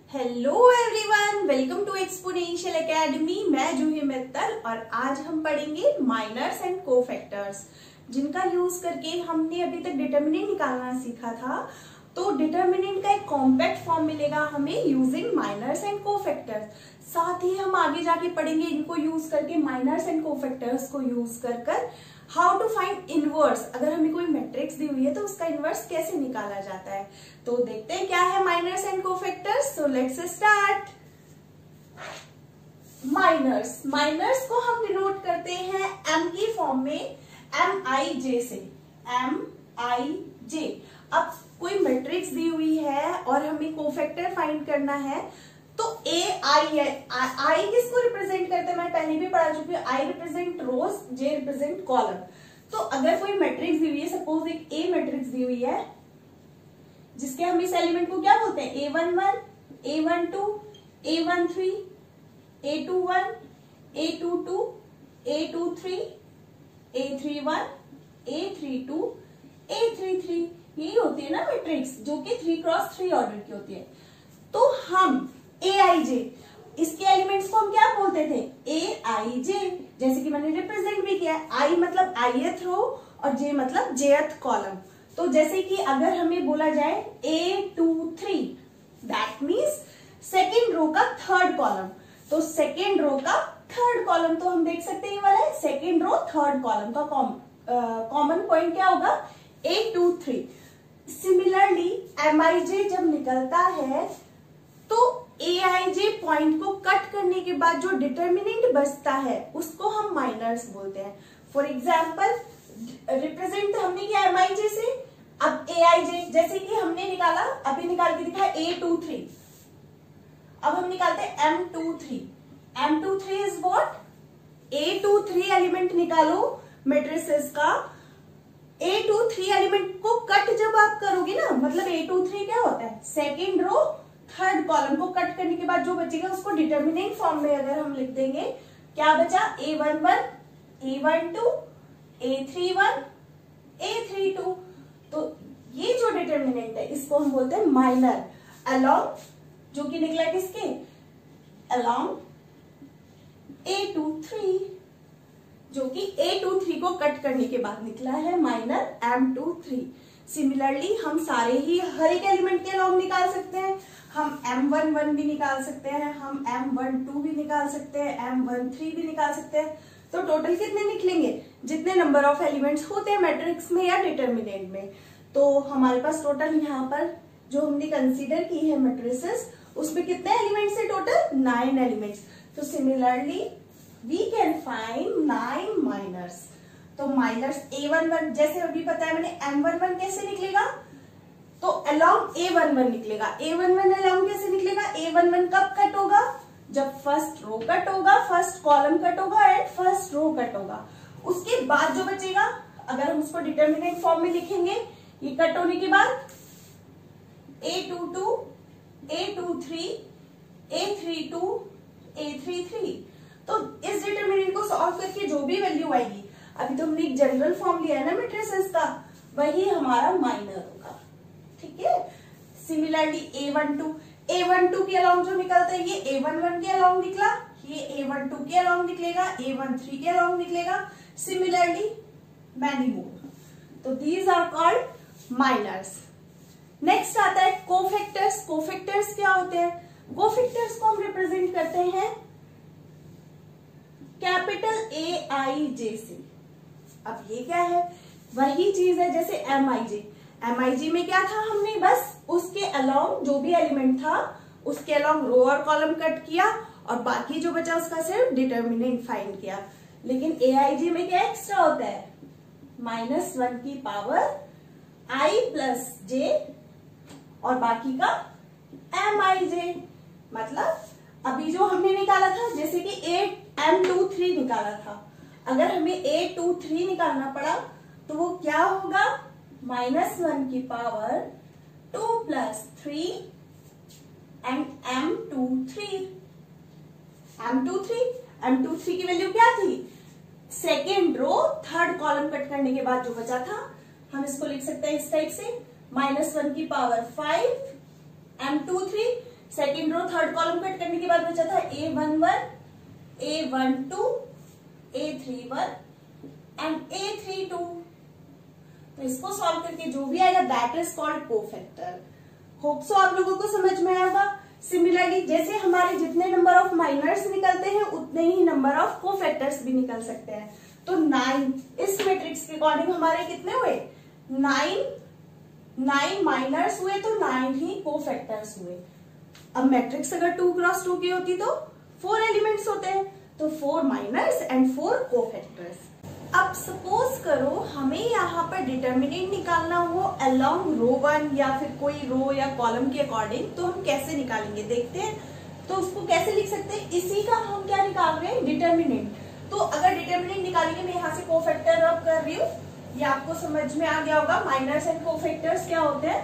Hello everyone, welcome to exponential academy. मैं जूही मित्तल और आज हम पढ़ेंगे माइनर्स एंड कोफैक्टर्स, जिनका यूज करके हमने अभी तक डिटर्मिनेंट निकालना सीखा था। तो डिटर्मिनेंट का एक कॉम्पैक्ट फॉर्म मिलेगा हमें यूजिंग माइनर्स एंड कोफैक्टर्स। साथ ही हम आगे जाके पढ़ेंगे इनको यूज करके, माइनर्स एंड कोफैक्टर्स को यूज कर हाउ टू फाइंड इनवर्स। अगर हमें कोई मैट्रिक्स दी हुई है तो उसका इनवर्स कैसे निकाला जाता है। तो देखते हैं क्या है minors and cofactors. So let's start. Minors को हम डिनोट करते हैं एम की फॉर्म में, MIJ से, MIJ। अब कोई मैट्रिक्स दी हुई है और हमें कोफैक्टर फाइंड करना है तो AI है। I किसको रिप्रेजेंट करते हैं, मैं पहले भी पढ़ा चुकी हूँ। I represent rows, J represent column. तो अगर कोई मैट्रिक्स दी हुई है, सपोज एक A मैट्रिक्स दी हुई है जिसके हम इस एलिमेंट को क्या बोलते हैं, A11, A12, A13, A21, A22, A23, A31, A32, A33, यही होती है ना मैट्रिक्स, जो कि 3x3 ऑर्डर की होती है। तो हम AIJ, इसके एलिमेंट्स को हम क्या बोलते थे, AIJ। जैसे कि मैंने रिप्रेजेंट भी किया है, I मतलब ith रो और J मतलब jth कॉलम। तो जैसे कि अगर हमें बोला जाए A23, that means second row का थर्ड कॉलम। तो सेकेंड रो का थर्ड कॉलम तो हम देख सकते हैं ये वाला है, सेकेंड रो थर्ड कॉलम का कॉमन पॉइंट क्या होगा, A23। सिमिलरली MIJ जब निकलता है तो AIJ पॉइंट को कट करने के बाद जो डिटर्मिनेंट बचता है उसको हम माइनर्स बोलते हैं। फॉर एग्जाम्पल, रिप्रेजेंट हमने किया MIJ से, अब AIJ जैसे कि हमने निकाला, अभी निकाल के दिखा A23। अब हम निकालते हैं M23। M23 is what, A23 element निकालो मैट्रिसेस का। A23 एलिमेंट को कट जब आप करोगे ना, मतलब A23 क्या होता है, सेकेंड रो थर्ड कॉलम को कट करने के बाद जो बचेगा उसको डिटर्मिनेंट फॉर्म में अगर हम लिख देंगे, क्या बचा, A11, A12, A31, A32। तो ये जो डिटर्मिनेंट है इसको हम बोलते हैं माइनर, अलोंग, जो कि निकला किसके, अलोंग A23, जो कि A23 को कट करने के बाद निकला है माइनर M23। सिमिलरली हम सारे ही हर एक एलिमेंट के अलोंग निकाल सकते हैं। हम M11 भी निकाल सकते हैं, हम M12 भी निकाल सकते हैं, M13 भी निकाल सकते हैं। तो टोटल कितने निकलेंगे, जितने नंबर ऑफ एलिमेंट्स होते हैं मैट्रिक्स में या डिटर्मिनेंट में। तो हमारे पास टोटल यहाँ पर जो हमने कंसीडर की है मैट्रिसेस, उसमें कितने एलिमेंट्स है, टोटल 9 एलिमेंट्स। तो similarly we can find 9 minors. तो माइनर्स A11, जैसे अभी बताया मैंने, M11 कैसे निकलेगा, तो अलोंग A11 निकलेगा। A11 अलोंग कैसे निकलेगा, A11 कब कट होगा, जब फर्स्ट रो कट होगा, फर्स्ट कॉलम कट होगा एंड फर्स्ट रो कट होगा। उसके बाद जो बचेगा, अगर हम उसको डिटर्मिनेंट फॉर्म में लिखेंगे, ये कट होने के बाद A22, A23, A32, A33। तो इस डिटर्मिनेंट को सॉल्व करके जो भी वैल्यू आएगी, अभी तो हमने एक जनरल फॉर्म लिया है ना मैट्रिसेस का, वही हमारा माइनर होगा। ठीक है। सिमिलरली A12 के अलोंग जो निकलता है, ये A11 के अलोंग निकला, ये A12 के अलोंग निकलेगा, A13 के अलोंग निकलेगा। Similarly many more. तो these are called minors. Next आता है कोफैक्टर्स। कोफैक्टर्स क्या होते हैं, कोफैक्टर्स को हम रिप्रेजेंट करते हैं कैपिटल AIJ से। अब ये क्या है, वही चीज है जैसे MIJ में क्या था, हमने बस उसके अलोंग जो भी एलिमेंट था उसके अलोंग रो और कॉलम कट किया और बाकी जो बचा उसका सिर्फ डिटर्मिनेंट फाइंड किया। लेकिन AIJ में क्या एक्स्ट्रा होता है, -1 की पावर I प्लस J और बाकी का MIJ। मतलब अभी जो हमने निकाला था, जैसे कि M23 निकाला था, अगर हमें A23 निकालना पड़ा तो वो क्या होगा, -1 की पावर 2 + 3 एंड M23 की वैल्यू क्या थी, second row third column cut करने के बाद जो बचा था, हम इसको लिख सकते हैं इस टाइप से, -1 की power 5 M23 second row third column cut करने के बाद बचा था A11, A12, A31 and A32। तो इसको सॉल्व करके जो भी आएगा that is called cofactor. Hope so आप लोगों को समझ में आएगा। सिमिलरली जैसे हमारे जितने नंबर ऑफ माइनर्स निकलते हैं उतने ही नंबर ऑफ कोफैक्टर्स भी निकल सकते हैं। तो 9 इस मैट्रिक्स के अकॉर्डिंग हमारे कितने हुए? 9 माइनर्स हुए तो 9 ही कोफैक्टर्स हुए। अब मैट्रिक्स अगर 2 क्रॉस 2 की होती तो 4 एलिमेंट्स होते हैं, तो 4 माइनर्स एंड 4 कोफैक्टर्स। अब सपोज करो हमें यहाँ पर डिटर्मिनेंट निकालना हो अलोंग रो 1 या फिर कोई रो या कॉलम के अकॉर्डिंग, तो हम कैसे निकालेंगे देखते हैं। तो उसको कैसे लिख सकते हैं? इसी का हम क्या निकाल रहे हैं? डिटर्मिनेंट। तो अगर डिटर्मिनेंट निकालेंगे, मैं यहाँ से कोफैक्टर रब कर रही हूँ, ये आपको समझ में आ गया होगा माइनर्स एंड कोफैक्टर्स क्या होते हैं।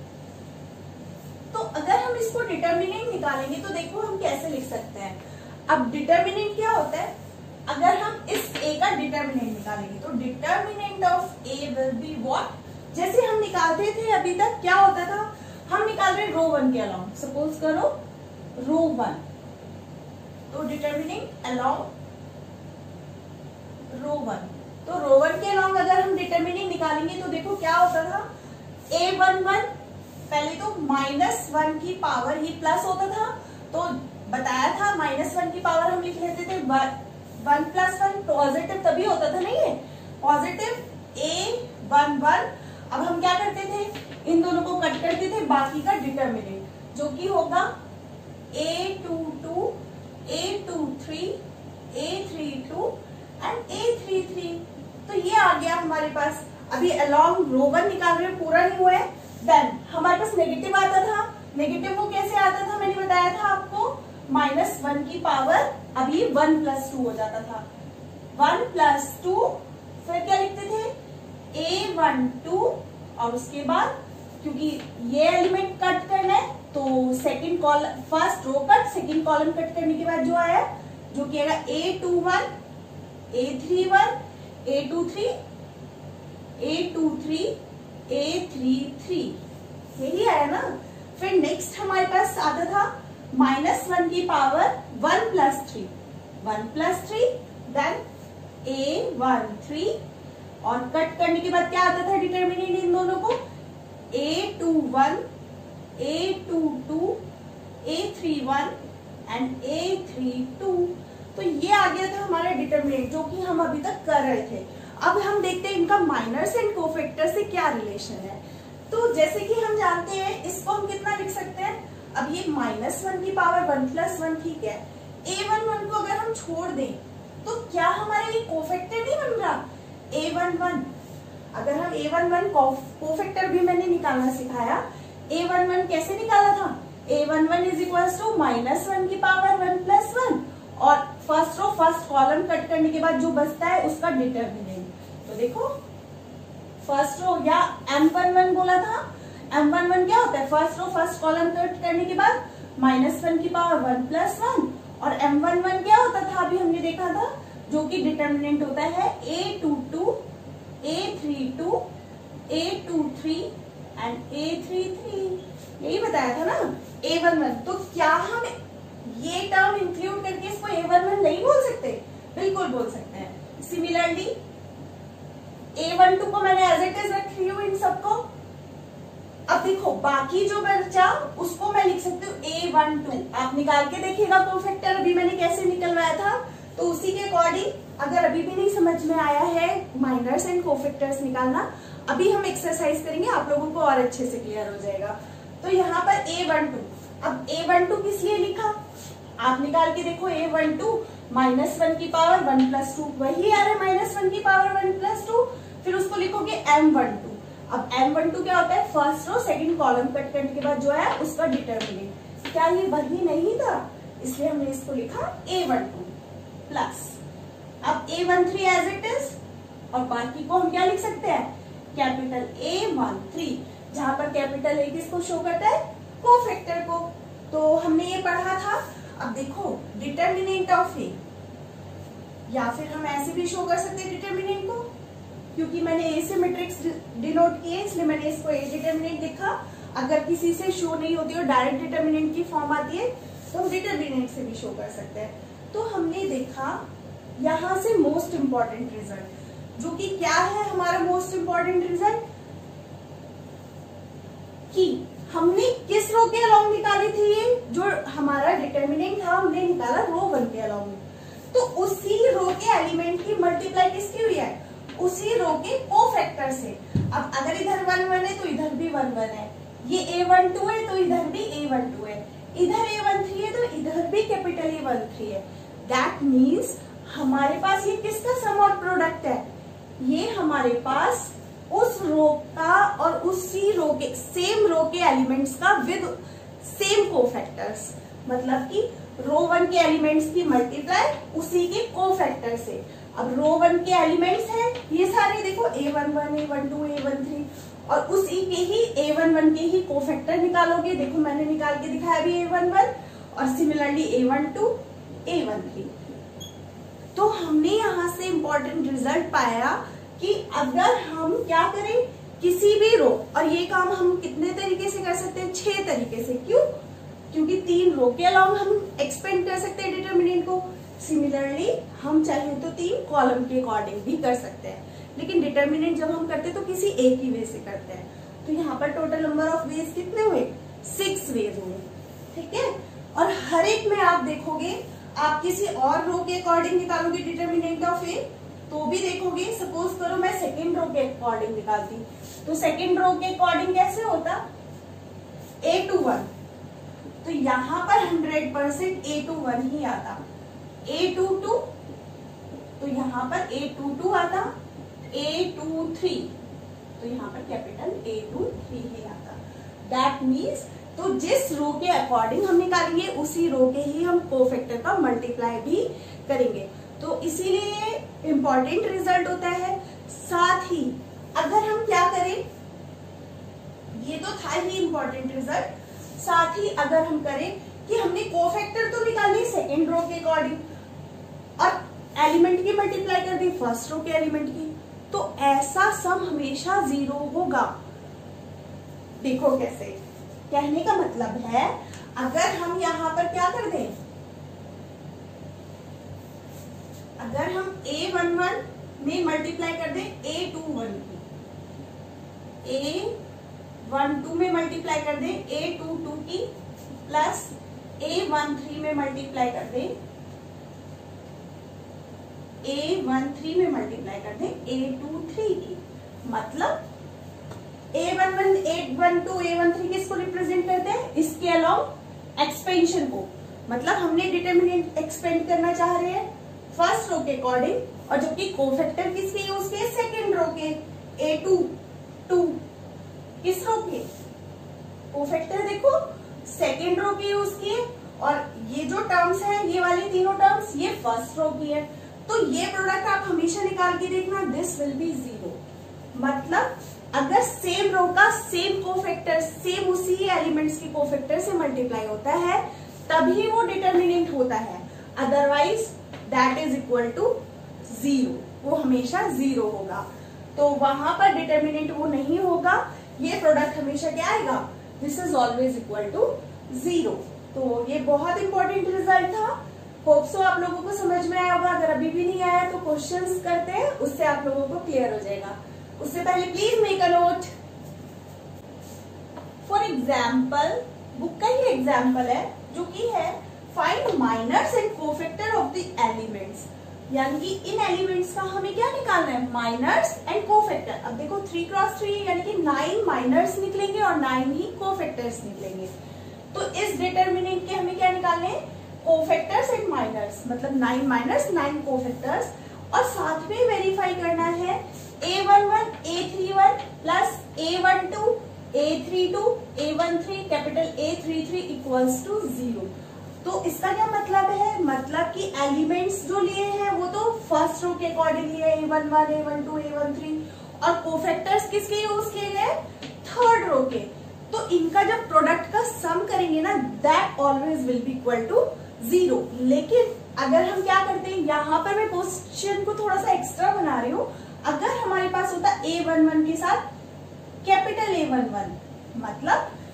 तो अगर हम इसको डिटर्मिनेंट निकालेंगे तो देखो हम कैसे लिख सकते हैं। अब डिटर्मिनेंट क्या होता है? अगर हम इस a का डिटर्मिनेंट निकालेंगे तो determinant of a will be what? जैसे हम निकालते थे अभी तक क्या होता था, हम निकाल रहे रो 1 के अलाउंग, सपोज करो रो 1, तो डिटर्मिनेंट अलाउंग रो 1, तो रो 1 के अलाउंग अगर हम डिटर्मिनेंट निकालेंगे तो देखो क्या होता था, A11 पहले तो -1 की पावर ही प्लस होता था, तो बताया था -1 की पावर हम लिख लेते थे 1 + 1 पॉजिटिव तभी होता था, नहीं है पॉजिटिव A11। अब हम क्या करते थे, इन दोनों को कट करते थे, बाकी का डिटर्मिनेंट जो कि होगा A22, A23, A32 and A33। तो ये आ गया हमारे पास। अभी अलोंग रो 1 निकाल रहे हैं, पूरा नहीं हुआ है। देन हमारे पास नेगेटिव आता था, नेगेटिव वो कैसे आता था मैंने बताया था आपको, -1 की पावर अभी 1 + 2 हो जाता था, 1 + 2, फिर क्या लिखते थे A12, और उसके बाद क्योंकि ये एलिमेंट कट करना है तो second column, first row cut, second column cut करने के बाद जो आया जो कि आएगा A21, A31, A23, A23, A33, यही आया ना। फिर नेक्स्ट हमारे पास आता था -1 की पावर 1 + 3, 1 + 3, देन A13, और कट करने के बाद क्या आता था डिटर्मिनेंट इन दोनों को, A21, A22, A31 and A32। तो ये आ गया था हमारा डिटर्मिनेंट जो कि हम अभी तक कर रहे थे। अब हम देखते हैं इनका माइनर्स एंड कोफैक्टर से क्या रिलेशन है। तो जैसे कि हम जानते हैं इसको हम कितना लिख सकते हैं, अब ये -1 की पावर 1 + 1 ठीक है, A11 को अगर हम छोड़ दें तो क्या हमारा ये कोफैक्टर नहीं बन रहा A11। अगर हम A11 कोफैक्टर भी मैंने निकालना सिखाया, A11 कैसे निकाला था, A11 = -1 की पावर 1 + 1, और first row first column cut करने के बाद जो बचता है उसका डिटर्मिनेंट। तो देखो फर्स्ट रो या M11 बोला था, M11 क्या होता है, first row first column cut करने के बाद -1 की पावर 1 + 1, और M11 क्या होता था अभी हमने देखा था, जो कि डिटर्मिनेंट होता है A22, A32, A23 and A33, यही बताया था ना A11। तो क्या हम ये टर्म इंक्लूड करके इसको A11 नहीं बोल सकते? बिल्कुल बोल सकते हैं। सिमिलरली A12 को मैंने एज इट इज रखी हूँ इन सबको। अब देखो बाकी जो बचा उसको मैं लिख सकती हूँ A12। आप निकाल के देखिएगा कोफैक्टर, अभी मैंने कैसे निकलवाया था, तो उसी के अकॉर्डिंग अगर अभी भी नहीं समझ में आया है माइनर्स एंड कोफैक्टर्स निकालना, अभी हम एक्सरसाइज करेंगे, आप लोगों को और अच्छे से क्लियर हो जाएगा। तो यहाँ पर A12, अब A12 किस लिए लिखा आप निकाल के देखो, A12 -1 की पावर 1 + 2, वही आ रहा है -1 की पावर 1 + 2, फिर उसको लिखोगे M12। अब M12 क्या होता है, first row second column cut करने के बाद जो है उसका डिटर्मिनेंट। क्या ये वही नहीं था, इसलिए हमने इसको लिखा A12 प्लस। अब A13 एज इट इज, और बाकी को हम क्या लिख सकते हैं, कैपिटल A13, जहां पर कैपिटल A किसको शो करता है, कोफैक्टर को। तो हमने ये पढ़ा था। अब देखो डिटर्मिनेंट ऑफ A, या फिर हम ऐसे भी शो कर सकते हैं डिटर्मिनेंट को, क्योंकि मैंने A से मैट्रिक्स डिनोट किए इसलिए मैंने इसको A डिटर्मिनेंट लिखा। अगर किसी से शो नहीं होती और डायरेक्ट डिटर्मिनेंट की फॉर्म आती है तो हम डिटर्मिनेंट से भी शो कर सकते हैं। तो हमने देखा यहां से मोस्ट इंपॉर्टेंट रिजल्ट, जो कि क्या है हमारा मोस्ट इंपॉर्टेंट रिजल्ट, कि हमने किस रो के अलोंग निकाली थी, ये जो हमारा डिटर्मिनेंट था हमने निकाला रो 1 के अलोंग। तो उसी रो के एलिमेंट की मल्टीप्लाई किसकी हुई है, उसी रो के कोफैक्टर से। अब अगर इधर 1 1 है तो इधर भी 1 1 है, ये A12 है तो इधर भी A12 है, इधर A13 है तो इधर भी कैपिटल A13 है। दैट मीन्स हमारे पास ये किसका सम और प्रोडक्ट है, ये हमारे पास उस रो का और उसी रो के सेम रो के एलिमेंट्स का विद सेम कोफैक्टर्स, मतलब कि रो 1 के एलिमेंट्स की मल्टीप्लाई उसी के कोफैक्टर से। अब रो 1 के एलिमेंट्स हैं ये सारे, देखो A11, A12, A13, और उसी के ही A11 के ही कोफैक्टर निकालोगे। देखो मैंने निकाल के दिखाया भी A11 और सिमिलरली A12, A13। तो हमने यहां से इंपॉर्टेंट रिजल्ट पाया कि अगर हम क्या करें किसी भी रो, और ये काम हम कितने तरीके से कर सकते हैं, 6 तरीके से। क्यों? क्योंकि 3 रो के अलावा हम एक्सपेंड कर सकते हैं डिटर्मिनेंट को। सिमिलरली हम चाहे तो 3 कॉलम के अकॉर्डिंग भी कर सकते हैं, लेकिन डिटर्मिनेंट जब हम करते हैं तो किसी एक ही वे से करते हैं। तो यहाँ पर टोटल नंबर ऑफ वेज कितने हुए, 6 वेज हुए, ठीक है। और हर एक में आप देखोगे आप किसी और रो के अकॉर्डिंग निकालोगे डिटर्मिनेंट ऑफ ए, तो भी देखोगे। सपोज करो मैं सेकेंड रो के अकॉर्डिंग निकालती, तो सेकेंड रो के अकॉर्डिंग कैसे होता, A21, तो यहाँ पर 100% A21 ही आता। A22 तो यहाँ पर A22 आता, A23 तो यहाँ पर कैपिटल A23 ही आता। दैट मीन्स तो जिस रो के अकॉर्डिंग हम निकालेंगे उसी रो के ही हम कोफैक्टर का मल्टीप्लाई भी करेंगे। तो इसीलिए इंपॉर्टेंट रिजल्ट होता है। साथ ही अगर हम क्या करें, ये तो था ही इंपॉर्टेंट रिजल्ट, साथ ही अगर हम करें कि हमने कोफैक्टर तो निकाली सेकेंड रो के अकॉर्डिंग और एलिमेंट की मल्टीप्लाई कर दी फर्स्ट रो के एलिमेंट की, तो ऐसा सम हमेशा 0 होगा। देखो कैसे, कहने का मतलब है अगर हम यहां पर क्या कर दें, अगर हम A11 में मल्टीप्लाई कर दें A21 की, A12 में मल्टीप्लाई कर दें A22 की, प्लस A13 में मल्टीप्लाई कर दें A13 में मल्टीप्लाई कर दें A23 की, मतलब A11, A12, A13 किसको रिप्रेजेंट करते हैं, इसके अलोंग एक्सपेंशन को। मतलब हमने डिटर्मिनेंट एक्सपेंड करना चाह रहे हैं फर्स्ट रो के अकॉर्डिंग, और जबकि कोफैक्टर किसके यूज किए, सेकेंड रो के A22, किस रो के कोफैक्टर देखो सेकेंड रो के यूज किए, और ये जो टर्म्स हैं ये वाली तीनों टर्म्स ये फर्स्ट रो की है। तो ये प्रोडक्ट आप हमेशा निकाल के देखना, दिस विल बी 0। मतलब अगर सेम रो का सेम कोफैक्टर सेम उसी एलिमेंट्स के कोफैक्टर से मल्टीप्लाई होता है तभी वो डिटर्मिनेंट होता है, otherwise that is equal to 0, वो हमेशा 0 होगा। तो वहां पर डिटर्मिनेंट वो नहीं होगा, ये प्रोडक्ट हमेशा क्या आएगा, this is always equal to 0। तो ये बहुत इंपॉर्टेंट रिजल्ट था। होप सो आप लोगों को समझ में आया होगा। अगर अभी भी नहीं आया तो क्वेश्चंस करते हैं, उससे आप लोगों को क्लियर हो जाएगा। उससे पहले please make a note. For example, book का ही एग्जाम्पल है जो कि है find minors and cofactor of the elements, यानी कि इन एलिमेंट्स का हमें क्या निकालना है, माइनर्स एंड कोफैक्टर। अब देखो 3x3 यानी कि 9 माइनर्स निकलेंगे और 9 ही कोफैक्टर्स निकलेंगे। तो इस डिटर्मिनेंट के हमें क्या निकालने हैं, कोफैक्टर्स एंड माइनर्स, मतलब 9 माइनर्स 9 कोफैक्टर्स, और साथ में वेरीफाई करना है A11, A31 plus A12, A32, A13, capital A33 equals to 0। तो इसका क्या मतलब है, मतलब कि एलिमेंट्स जो लिए हैं वो तो फर्स्ट रो के अकॉर्डिंग लिए A11, A12, A13, और कोफैक्टर्स किसके यूज किए गए, थर्ड रो के। तो इनका जब प्रोडक्ट का सम करेंगे ना, that always will be equal to 0। लेकिन अगर हम क्या करते हैं, यहाँ पर मैं क्वेश्चन को थोड़ा सा एक्स्ट्रा बना रही हूँ। अगर हमारे पास होता A11 के साथ कैपिटल A11, मतलब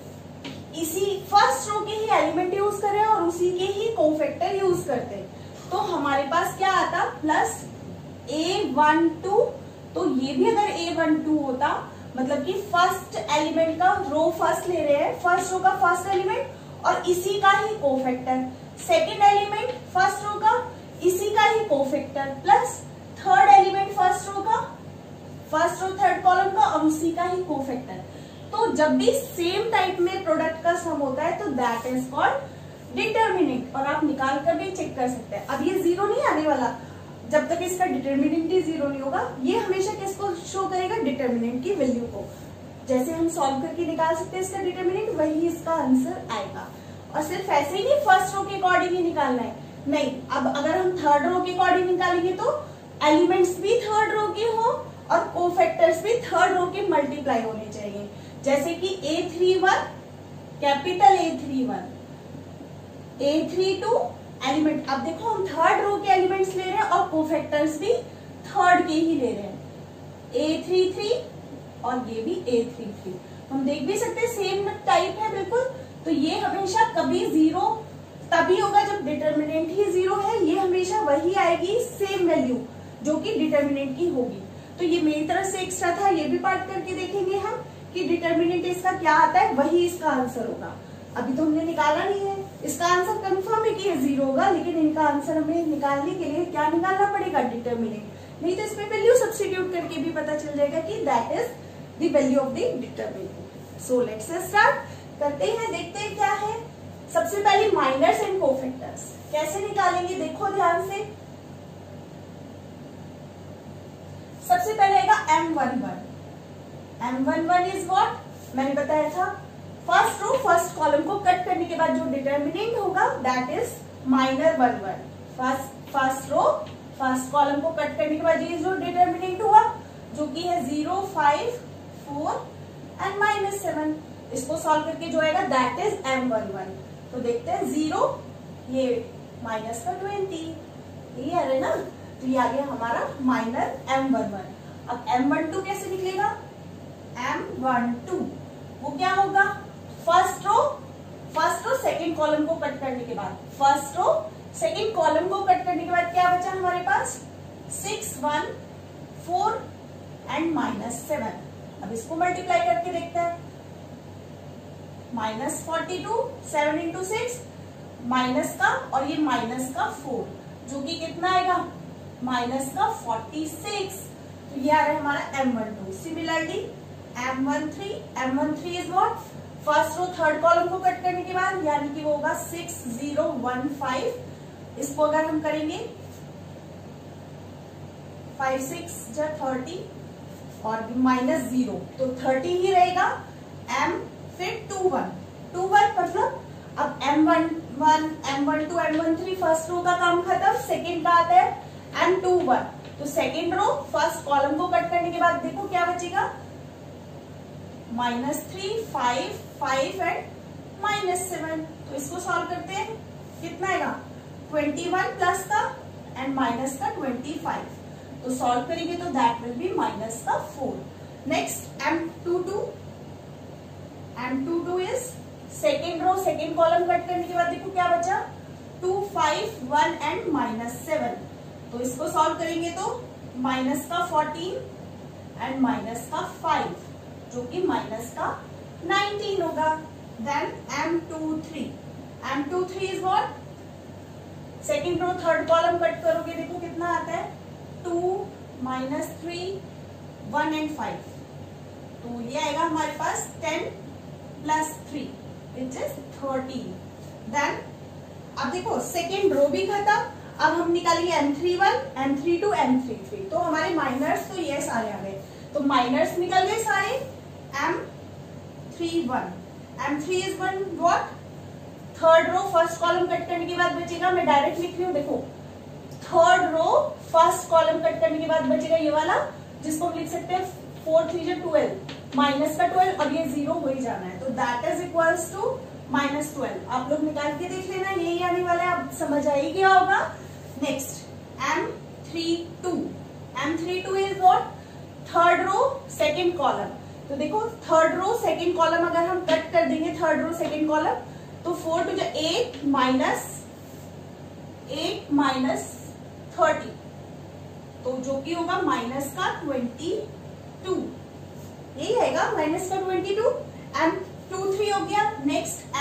इसी फर्स्ट रो के ही एलिमेंट यूज कर रहे हैं और उसी के ही कोफैक्टर यूज करते हैं, तो हमारे पास क्या आता प्लस A12। तो ये भी अगर A12 होता मतलब कि फर्स्ट एलिमेंट का रो फर्स्ट ले रहे हैं, फर्स्ट रो का फर्स्ट एलिमेंट और इसी का ही cofactor, second element first row का इसी का ही cofactor plus third element first row का, फर्स्ट रो थर्ड कॉलम का और उसी का ही कोफैक्टर। तो जब भी सेम टाइप में प्रोडक्ट का सम होता है तो दैट इज कॉल्ड डिटर्मिनेंट, और आप निकाल कर भी चेक कर सकते हैं। अब ये जीरो नहीं आने वाला जब तक इसका डिटर्मिनेंट ही जीरो नहीं होगा, ये हमेशा किसको शो करेगा, डिटर्मिनेंट की वैल्यू को। जैसे हम सॉल्व करके निकाल सकते हैं इसका डिटर्मिनेंट, वही इसका आंसर आएगा। और सिर्फ ऐसे ही नहीं फर्स्ट रो के अकॉर्डिंग ही निकालना है, नहीं, अब अगर हम थर्ड रो के अकॉर्डिंग निकालेंगे तो एलिमेंट्स भी थर्ड रो के हो और कोफैक्टर्स भी थर्ड रो के मल्टीप्लाई होने चाहिए। जैसे कि A31 capital A31, A32 element, अब देखो हम थर्ड रो के एलिमेंट्स ले रहे हैं और कोफैक्टर्स भी थर्ड के ही ले रहे हैं, A33 और ये भी A33। हम देख भी सकते हैं सेम टाइप है बिल्कुल। तो ये हमेशा कभी जीरो तभी होगा जब डिटर्मिनेंट ही जीरो है, ये हमेशा वही आएगी सेम वैल्यू जो कि डिटर्मिनेंट की होगी। तो ये मेरी तरफ से एक्स्ट्रा था, ये भी पार्ट करके देखेंगे हम कि डिटर्मिनेंट इसका क्या आता है, वही इसका आंसर होगा। अभी तो हमने निकाला नहीं है, इसका आंसर कंफर्म है कि ये जीरो होगा, लेकिन इनका आंसर हमें निकालने के लिए क्या निकालना पड़ेगा, डिटर्मिनेंट। नहीं तो इसमें वैल्यू सब्स्टिट्यूट करके भी पता चल जाएगा कि that is the value of the determinant. So let's start करते हैं, देखते हैं क्या है। सबसे पहले माइनर्स एंड कोफैक्टर्स कैसे निकालेंगे, देखो ध्यान से। सबसे पहले आएगा M11। M11 इज व्हाट, मैंने बताया था फर्स्ट रो फर्स्ट कॉलम को कट करने के बाद जो डिटर्मिनेंट होगा that is -11। First row first column को कट करने के बाद ये जो डिटर्मिनेंट हुआ जो कि है 0, 5, 4 एंड -7, इसको सॉल्व करके जो आएगा दैट इज M11। तो देखते हैं 0, ये माइनस का 20, ये आ रहा है ना, तो ये आ गया हमारा माइनर M11। अब M12 कैसे निकलेगा, M12 वो क्या होगा, फर्स्ट रो सेकंड कॉलम को कट करने के बाद, फर्स्ट रो सेकंड कॉलम को कट करने के बाद क्या बचा हमारे पास 6, 1, 4 एंड -7। अब इसको मल्टीप्लाई करके देखते हैं, -42, 7 इंटू 6 माइनस का और ये माइनस का 4 जो कि कितना आएगा माइनस का 46। तो ये आ रहा है हमारा M12। Similarly M13 is what, first row third column को कट करने के बाद यानी कि वो होगा 6, 0, 1, 5। इसको अगर हम करेंगे 5, 6 जा 30 और -0 तो 30 ही रहेगा। फिर 2, 1 मतलब अब M11, M12, M13 first row का काम खत्म, सेकेंड का आता है M21। तो सेकेंड रो फर्स्ट कॉलम को कट करने के बाद देखो क्या बचेगा, -3, 5 एंड -7। तो इसको सॉल्व करते हैं, कितना आएगा 21 प्लस का एंड माइनस का 25। तो सॉल्व करेंगे तो दैट विल बी माइनस का 4। Next M22 is second row second column cut करने के बाद देखो क्या बचा 2, 5, 1 एंड -7। तो इसको सॉल्व करेंगे तो माइनस का 14 एंड माइनस का 5 जो कि माइनस का 19 होगा। Then M23 is what, second row third column cut करोगे देखो कितना आता है 2, -3, 1 एंड 5। तो ये आएगा हमारे पास 10 प्लस 3 विच इज 13। देन अब देखो सेकेंड रो भी खत्म, अब हम निकालेंगे M31, M32, M33। तो हमारे माइनर्स तो ये सारे आ गए, तो माइनर्स निकल गए सारे। M3 is one what, third row first column cut करने के बाद बचेगा, मैं डायरेक्ट लिख रही हूँ देखो, third row first column cut करने के बाद बचेगा ये वाला जिसको हम लिख सकते हैं 4, 3 जा 12, माइनस का 12 और ये 0 हो ही जाना है। तो दैट इज इक्वल्स टू -12। आप लोग निकाल के देख लेना, यही आने वाला है, आप समझ आई गया होगा। Next M32 is what, third row second column, तो देखो थर्ड रो सेकंड कॉलम अगर हम कट कर देंगे, थर्ड रो सेकंड कॉलम, तो 4 टू 8 माइनस 30, तो जो कि होगा माइनस का 22, यही आएगा माइनस का 22। M23 हो गया। Next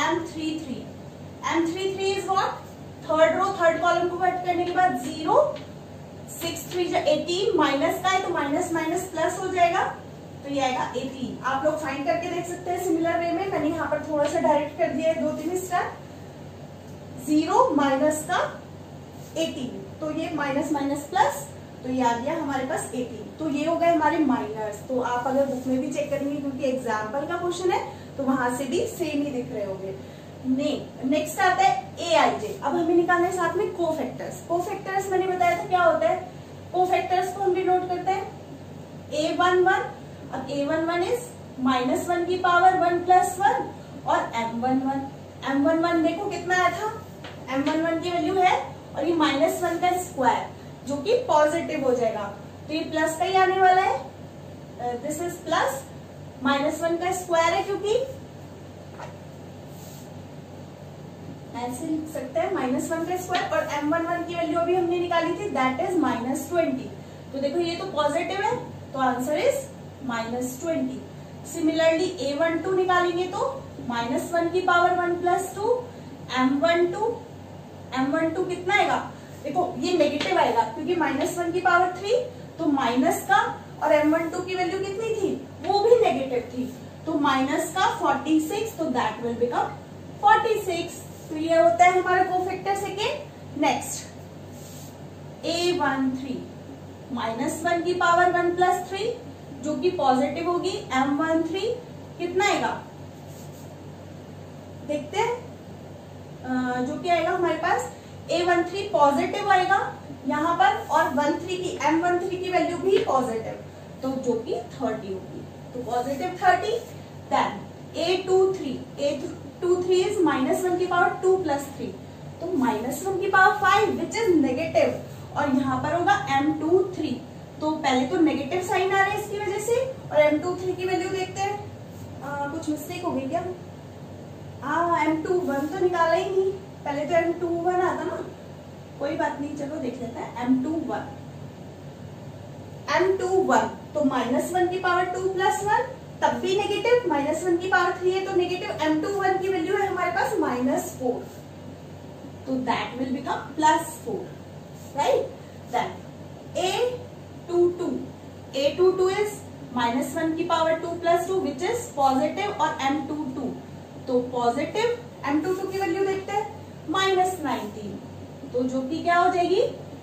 M33 is what, third row third column को कट करने के बाद 0, 6 3 18, माइनस का है तो माइनस माइनस प्लस हो जाएगा, तो ये आएगा 18। आप लोग फाइंड करके देख सकते हैं सिमिलर वे में, मैंने यहाँ पर थोड़ा सा डायरेक्ट कर दिया है 2-3 स्टेप। 0 माइनस का 18, तो ये माइनस माइनस प्लस, तो ये आ गया हमारे पास 18। तो ये हो गए हमारे माइनर्स। तो आप अगर बुक में भी चेक करेंगे क्योंकि एग्जाम्पल का क्वेश्चन है तो वहां से भी सेम ही दिख रहे होंगे। नेक्स्ट आता है AIJ। अब हमें निकालना है साथ में कोफैक्टर्स। कोफैक्टर्स मैंने बताया था क्या होता है, कोफैक्टर्स को हम डिनोट करते हैं A11। अब A11 इज -1 की पावर 1 + 1 और M11 देखो कितना आया था, M11 की वैल्यू है और ये -1 का स्क्वायर जो कि पॉजिटिव हो जाएगा, तो ये प्लस का ही आने वाला है। दिस इज प्लस, -1 का स्क्वायर है क्योंकि ऐसे लिख सकते हैं -1 का स्क्वायर, और M11 की वैल्यू अभी हमने निकाली थी दैट इज -20। तो देखो ये तो पॉजिटिव है तो आंसर इज -20। सिमिलरली A12 निकालेंगे तो -1 की पावर 1 + 2, M12 कितना आएगा, देखो ये नेगेटिव आएगा क्योंकि -1 की पावर 3, तो माइनस का, और M12 की वैल्यू कितनी थी, वो भी नेगेटिव थी, तो माइनस का 46, तो दैट विल बिकम 46। तो ये होता है हमारा कोफैक्टर सेकेंड। नेक्स्ट A13 -1 की पावर 1 + 3 जो कि पॉजिटिव होगी, M13 कितना आएगा देखते हैं, जो कि आएगा हमारे पास A13 पॉजिटिव आएगा यहाँ पर, और M13 की वैल्यू भी पॉजिटिव, तो जो कि 30 होगी, तो पॉजिटिव 30। देन A23 इज -1 की पावर 2 + 3, तो -1 की पावर 5 विच इज नेगेटिव, और यहाँ पर होगा M23, तो पहले तो नेगेटिव साइन आ रहा है इसकी वजह से, और M23 की वैल्यू देखते हैं, कुछ मिस्टेक हो गई क्या, M21 तो निकाला ही नहीं, पहले तो M21 आता ना, कोई बात नहीं, चलो देख लेते हैं। M21 तो -1 की पावर 2 + 1 तब भी नेगेटिव, -1 की पावर 3 है तो नेगेटिव, M21 की वैल्यू है हमारे पास -4, तो that will become +4, right. Then A22 is -1 की पावर 2 + 2 विच इज पॉजिटिव, और M22 तो पॉजिटिव, M22 की वैल्यू देखते हैं -19, तो जो कि क्या हो जाएगी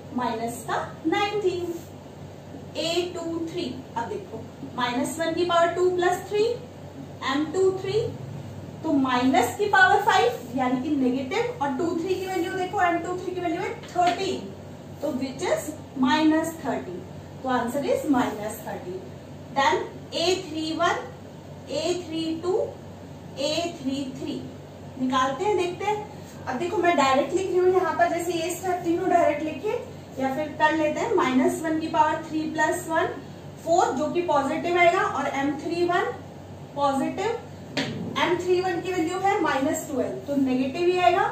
-19। A23 अब देखो -1 की पावर 2 + 3, M23 तो माइनस की पावर 5 यानी कि नेगेटिव, और 23 की वैल्यू देखो, M23 की वैल्यू है 13, तो विच इज -30, तो answer is -30। Then A31, A32, A33 निकालते हैं, देखते हैं। अब देखो मैं डायरेक्ट लिख रही हूँ यहाँ पर, जैसे ये स्टेप तीनों डायरेक्ट लिखे, या फिर कर लेते हैं -1 की पावर 3 + 1 4 जो कि पॉजिटिव आएगा, और M31 पॉजिटिव, M31 की वैल्यू है -12 तो नेगेटिव ही आएगा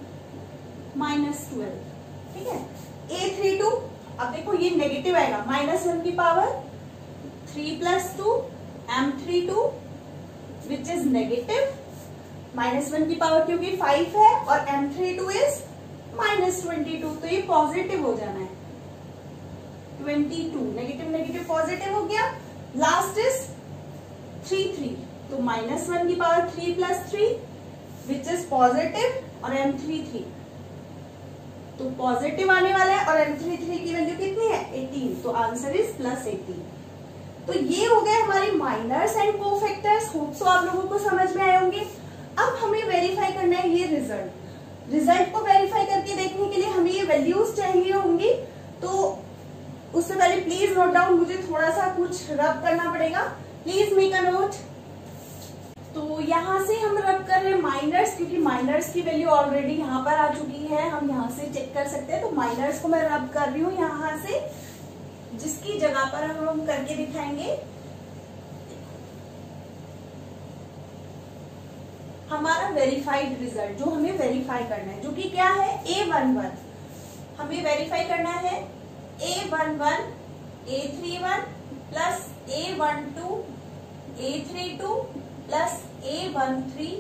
-12, ठीक है। A32 अब देखो ये नेगेटिव आएगा, -1 की power 3 + 2 M32 which is negative, -1 की पावर क्योंकि 5 है, और M32 इज -22, तो ये पॉजिटिव हो जाना है, 22 नेगेटिव पॉजिटिव हो गया। लास्ट इज 33, तो -1 की पावर 3 + 3 विच इज पॉजिटिव, और M33 तो पॉजिटिव आने वाला है, और M33 की वैल्यू कितनी है 18, तो आंसर इज +18। तो ये हो गए हमारे minors and cofactors. Hope so आप लोगों को समझ में आए होंगे। अब हमें वेरीफाई करना है ये रिजल्ट को वेरीफाई करके देखने के लिए हमें ये वैल्यूज चाहिए होंगी, तो उससे पहले प्लीज नोट डाउन, मुझे थोड़ा सा कुछ रब करना पड़ेगा, प्लीज मेक अ नोट। तो यहाँ से हम रब कर रहे हैं माइनर्स, क्योंकि माइनर्स की वैल्यू ऑलरेडी यहाँ पर आ चुकी है, हम यहाँ से चेक कर सकते हैं। तो माइनर्स को मैं रब कर रही हूँ यहाँ से, जिसकी जगह पर हम करके दिखाएंगे। हमारा वेरीफाइड रिजल्ट जो हमें वेरीफाई करना है, जो कि क्या है A11, हमें वेरीफाई करना है A11 A31 plus A12 A32 plus A13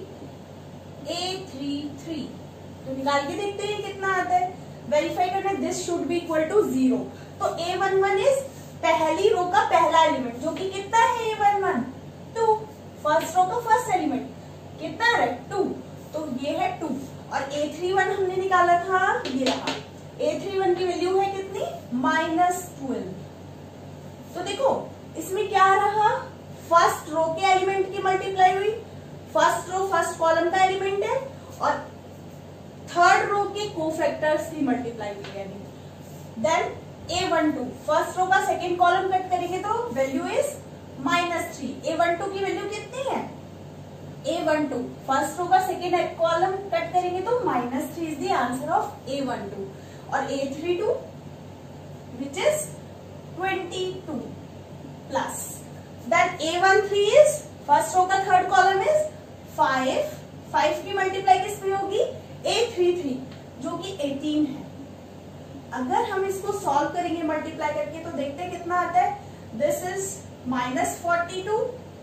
A33। तो निकाल के देखते हैं कितना आता है। वेरीफाई करना है, this should be equal to 0। तो A11 इज पहली रो का पहला एलिमेंट, जो कि कितना है A11 2, फर्स्ट रो का फर्स्ट एलिमेंट कितना है 2, तो ये है 2। और A31 हमने निकाला था, ये रहा। A31 की वैल्यू है कितनी -12। तो देखो इसमें क्या रहा, फर्स्ट रो के एलिमेंट की मल्टीप्लाई हुई, फर्स्ट रो फर्स्ट कॉलम का एलिमेंट है, और थर्ड रो के कोफैक्टर्स की मल्टीप्लाई हुई है। देन A12 फर्स्ट रो का सेकेंड कॉलम कट करेंगे तो वैल्यू इज -3। A12 की वैल्यू कितनी है, A12 फर्स्ट रो का सेकेंड कॉलम कट करेंगे तो -3 is the answer of A12। और A32 which is 22 plus then A13 is first row का थर्ड कॉलम इज 5 की मल्टीप्लाई किस में होगी A33 जो कि 18 है। अगर हम इसको सॉल्व करेंगे मल्टीप्लाई करके तो देखते हैं कितना आता है। दिस इज -42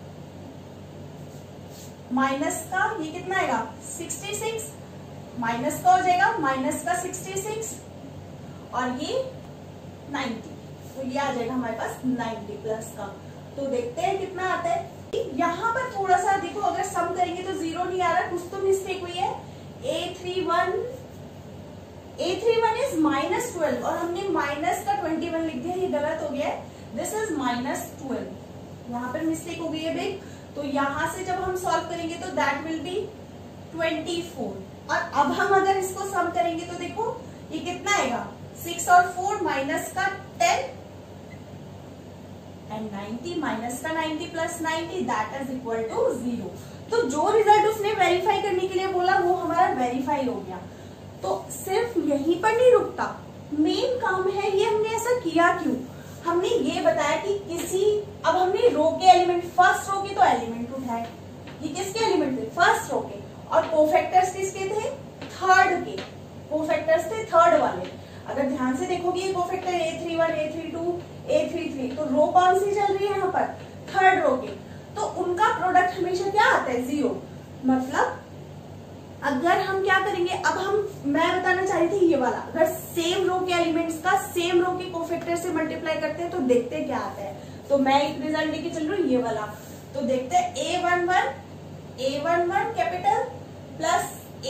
माइनस का ये कितना आएगा 66, माइनस का हो जाएगा माइनस का 66 और ये 90, तो ये आ जाएगा हमारे पास 90 प्लस का। तो देखते हैं कितना आता है। यहाँ पर थोड़ा सा देखो, अगर सम करेंगे तो 0 नहीं आ रहा, कुछ तो मिस्टेक हुई है। A31 इज -12 और हमने माइनस का 21 लिख दिया, ये गलत हो गया है। दिस इज -12, यहाँ पर मिस्टेक हो गई है बिग। तो यहाँ से जब हम सॉल्व करेंगे तो दैट विल बी 24। और अब हम अगर इसको सम करेंगे तो देखो ये कितना आएगा 6 और 4 माइनस का 10 एंड 90 माइनस का 90 plus 90 that is equal to 0। तो जो रिजल्ट उसने वेरीफाई करने के लिए बोला वो हमारा वेरीफाई हो गया। तो सिर्फ यहीं पर नहीं रुकता, मेन काम है ये हमने ऐसा किया क्यों। हमने ये बताया कि अब हमने रो के एलिमेंट, फर्स्ट रो के तो एलिमेंट उठाए, ये किसके एलिमेंट थे फर्स्ट रो के, और कोफैक्टर्स किसके थे थर्ड के, कोफैक्टर्स थे थर्ड वाले। अगर ध्यान से देखोगे ये कोफैक्टर A31 A32 A33, तो रो कौन सी चल रही है यहाँ पर थर्ड रो के, तो उनका प्रोडक्ट हमेशा क्या आता है 0। मतलब अगर हम क्या करेंगे, अब मैं बताना चाह रही थी ये वाला, अगर सेम रो के एलिमेंट्स का सेम रो के कोफैक्टर से मल्टीप्लाई करते हैं तो देखते हैं क्या आता है। तो मैं एक रिजल्ट लेके चल रही हूँ ये वाला। तो देखते हैं A11 capital plus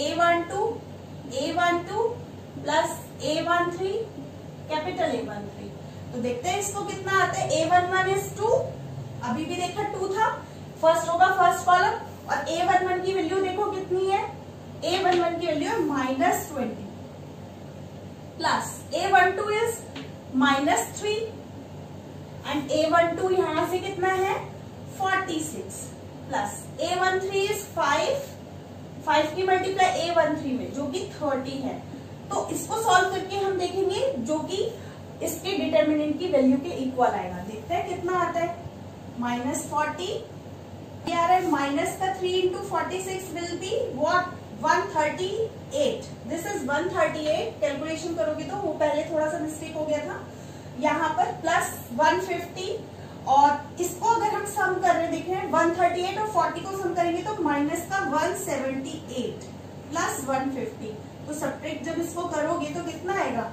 A12 plus A13 capital A13। तो देखते हैं इसको कितना आता है। A11 इज 2, अभी भी देखा 2 था, फर्स्ट रो का फर्स्ट कॉलम, और A11 की वैल्यू देखो कितनी है, A11 की वैल्यू है -20 plus A12 is -3 and A12 यहां से कितना है 46 प्लस A13 इज 5 की मल्टीप्लाई A13 में जो कि 30 है। तो इसको सॉल्व करके हम देखेंगे जो कि इसके डिटर्मिनेंट की वैल्यू के इक्वल आएगा। देखते हैं कितना आता है -40 माइनस का 3 into 46 will be what 138। This is 138। Calculation करोगे तो वो पहले थोड़ा सा मिस्टेक हो गया था यहाँ पर, प्लस 150, और इसको अगर हम सम कर रहे देखें 138 और 40 को सम करेंगे तो माइनस का 178 प्लस 150। तो सब्ट्रैक्ट जब इसको करोगे तो कितना आएगा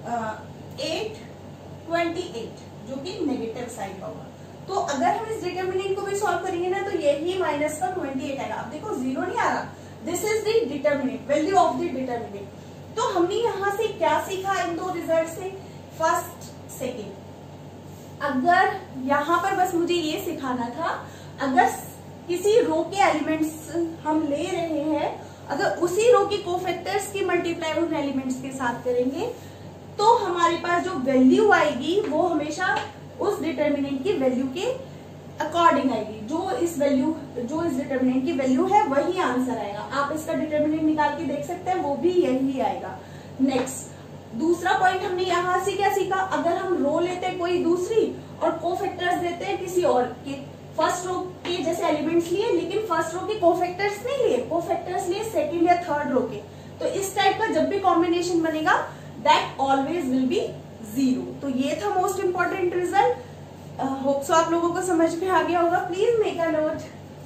828 जो कि नेगेटिव साइड का होगा। तो अगर हम इस डिटर्मिनेंट को भी सॉल्व करेंगे ना तो यही माइनस का 28 आएगा। अब देखो 0 नहीं आ रहा, this is the determinant, value of the determinant. तो हमने यहाँ से क्या सीखा इन दो रिजल्ट से, फर्स्ट सेकेंड। अगर यहाँ पर बस मुझे ये सिखाना था, अगर किसी रो के एलिमेंट्स हम ले रहे हैं, अगर उसी रो के कोफैक्टर्स की मल्टीप्लाई उन एलिमेंट्स के साथ करेंगे तो हमारे पास जो वैल्यू आएगी वो हमेशा उस डिटर्मिनेंट की वैल्यू के अकॉर्डिंग आएगी। जो इस डिटर्मिनेंट की वैल्यू है वही आंसर आएगा। आप इसका डिटर्मिनेंट निकाल के देख सकते हैं, वो भी यही आएगा। नेक्स्ट दूसरा पॉइंट हमने यहाँ से क्या सीखा, अगर हम रो लेते हैं कोई दूसरी और कोफैक्टर्स देते हैं किसी और के, फर्स्ट रो के जैसे एलिमेंट्स लिए, लेकिन फर्स्ट रो के कोफैक्टर्स नहीं लिए, कोफैक्टर्स लिए सेकंड या थर्ड रो के। तो इस टाइप का जब भी कॉम्बिनेशन बनेगा दैट ऑलवेज विल बी 0। तो ये था most important result. Hope so आप लोगों को समझ में आ गया होगा। Please make a note.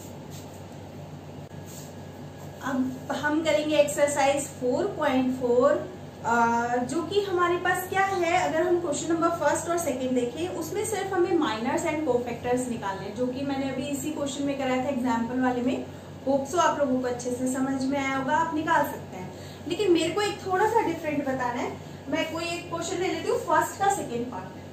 अब हम करेंगे एक्सरसाइज 4.4 जो कि हमारे पास क्या है, अगर हम क्वेश्चन नंबर फर्स्ट और सेकंड देखें उसमें सिर्फ हमें माइनर्स एंड कोफैक्टर्स निकालने, जो कि मैंने अभी इसी क्वेश्चन में कराया था एग्जाम्पल वाले में। होप सो आप लोगों को अच्छे से समझ में आया होगा, आप निकाल सकते हैं। लेकिन मेरे को एक थोड़ा सा डिफरेंट बताना है। मैं कोई एक क्वेश्चन ले लेती हूँ फर्स्ट का सेकेंड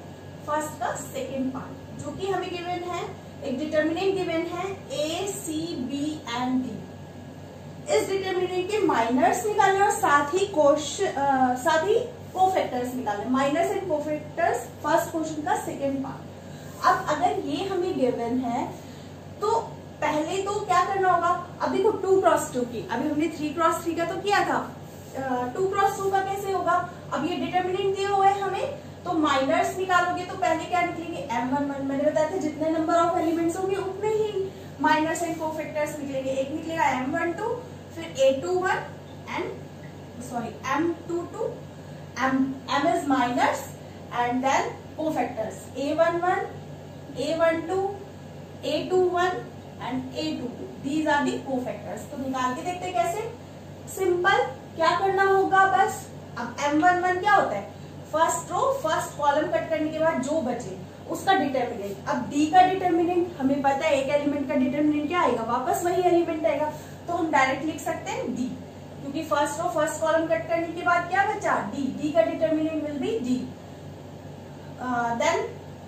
पार्ट जो कि हमें गिवन है, एक डिटर्मिनेंट गिवन है A, C, B and D। इस डिटर्मिनेंट के माइनर्स निकालने और साथ ही कोफैक्टर्स निकालने। Minors and cofactors first question का सेकेंड पार्ट। अब अगर ये हमें गिवन है तो पहले तो क्या करना होगा, अब देखो 2 क्रॉस 2 की, अभी हमने 3 क्रॉस 3 का तो किया था, 2 क्रॉस 2 का कैसे होगा। अब ये डिटर्मिनेंट दिया हुआ है हमें, तो माइनर्स निकालोगे तो पहले क्या निकलेंगे M11। मैंने बताया था जितने नंबर ऑफ एलिमेंट्स होंगे उतने ही माइनर्स एंड कोफैक्टर्स निकलेंगे। एक निकलेगा M12, फिर A21 and M22, M is minors and then cofactors A11, A12, A21 and A22. These are the cofactors। तो निकाल के देखते हैं कैसे। सिंपल, क्या करना होगा बस। अब M11 क्या होता है, first row first column cut करने के बाद जो बचे उसका डिटर्मिनेंट। अब D का डिटर्मिनेंट हमें पता है, एक एलिमेंट का डिटर्मिनेंट क्या आएगा, वापस वही एलिमेंट आएगा। तो हम डायरेक्ट लिख सकते हैं D, क्योंकि first row first column cut करने के बाद क्या बचा, D का determinant will be D। Then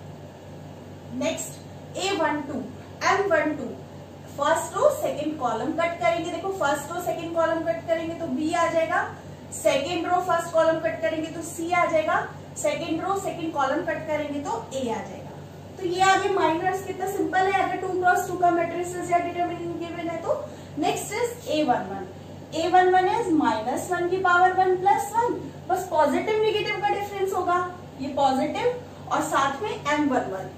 next A12, M12, first row second column cut करेंगे। देखो first row second column cut करेंगे तो B आ जाएगा, second row first column cut करेंगे तो C आ जाएगा, second row second column cut करेंगे तो A आ जाएगा। तो ये आगे माइनर्स कितना सिंपल है, अगर 2 क्रॉस 2 का मैट्रिसेस या डिटर्मिनेंट गिवन है तो। Next is A11, A11 is -1 की पावर 1 + 1, बस पॉजिटिव नेगेटिव का डिफरेंस होगा, ये पॉजिटिव और साथ में M11।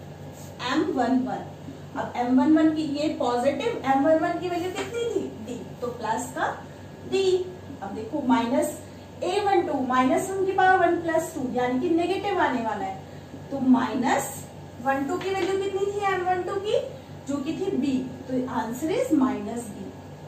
अब M11 की ये पॉजिटिव, M11 की वैल्यू कितनी थी D, तो प्लस का D। अब देखो माइनस A12 -1 की पावर 1 + 2 यानी कि नेगेटिव आने वाला है, तो -12 की वैल्यू कितनी थी M12 की, जो की थी B, तो answer is -B।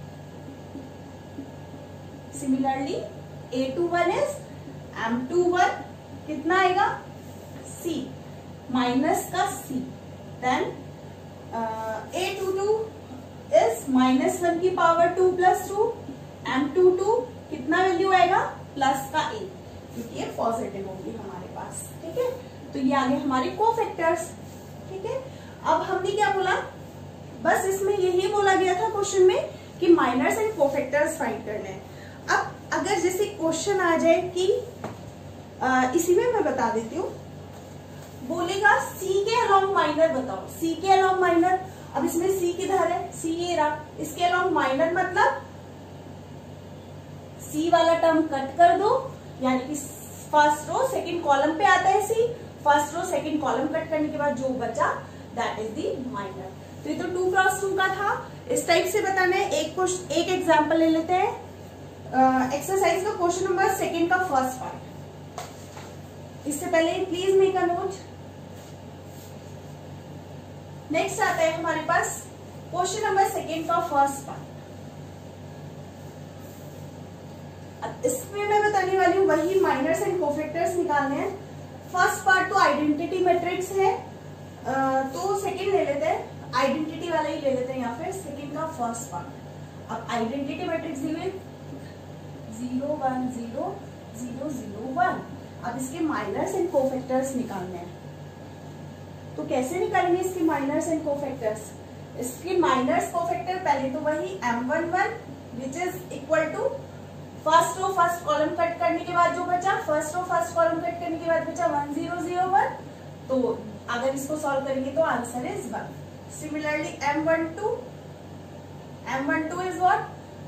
Similarly A21 is M21 कितना आएगा C, माइनस का C। देन A22 इज -1 की पावर 2 + 2, M22 कितना वैल्यू आएगा, प्लस का A, क्योंकि ये पॉजिटिव होगी हमारे पास। ठीक है, तो ये आगे हमारे कोफैक्टर्स। ठीक है, अब हमने क्या बोला, बस इसमें यही बोला गया था क्वेश्चन में कि माइनर्स एंड कोफैक्टर्स फाइंड करने हैं। अब अगर जैसे क्वेश्चन आ जाए कि इसी में मैं बता देती हूँ, बोलेगा C के अलोंग माइनर बताओ, C के अलोंग माइनर। अब इसमें C किधर है, C ये रहा, इसके अलोंग माइनर मतलब C वाला टर्म कट कर दो, यानी कि फर्स्ट रो सेकंड कॉलम पे आता है C, first row second column cut करने के बाद जो बचा दैट इज दी माइनर। तो ये तो 2 क्रॉस 2 का था, इस टाइप से बताना है। एक एग्जांपल ले लेते हैं, एक्सरसाइज का क्वेश्चन नंबर सेकंड का फर्स्ट पार्ट। इससे पहले please make a note. Next आता है हमारे पास क्वेश्चन नंबर सेकंड का फर्स्ट पार्ट। इसमें मैं बताने वाली हूँ वही माइनर्स एंड कोफैक्टर्स निकालने हैं। फर्स्ट पार्ट तो आइडेंटिटी मैट्रिक्स है, तो सेकंड ले लेते हैं, आइडेंटिटी वाला ही ले लेते हैं, या फिर सेकंड का फर्स्ट पार्ट। अब आइडेंटिटी मैट्रिक्स दी हुई 0 1 0 0 0 1। अब इसके माइनर्स एंड कोफैक्टर्स निकालने हैं, तो कैसे निकालेंगे इसके माइनर्स एंड कोफैक्टर्स। इसके माइनर्स कोफैक्टर पहले तो वही M11 which is equal to first row first column cut करने के बाद जो बचा, first row first column cut करने के बाद बचा 1 0 0 1, तो अगर इसको सॉल्व करेंगे तो answer is 1। Similarly M12 is what,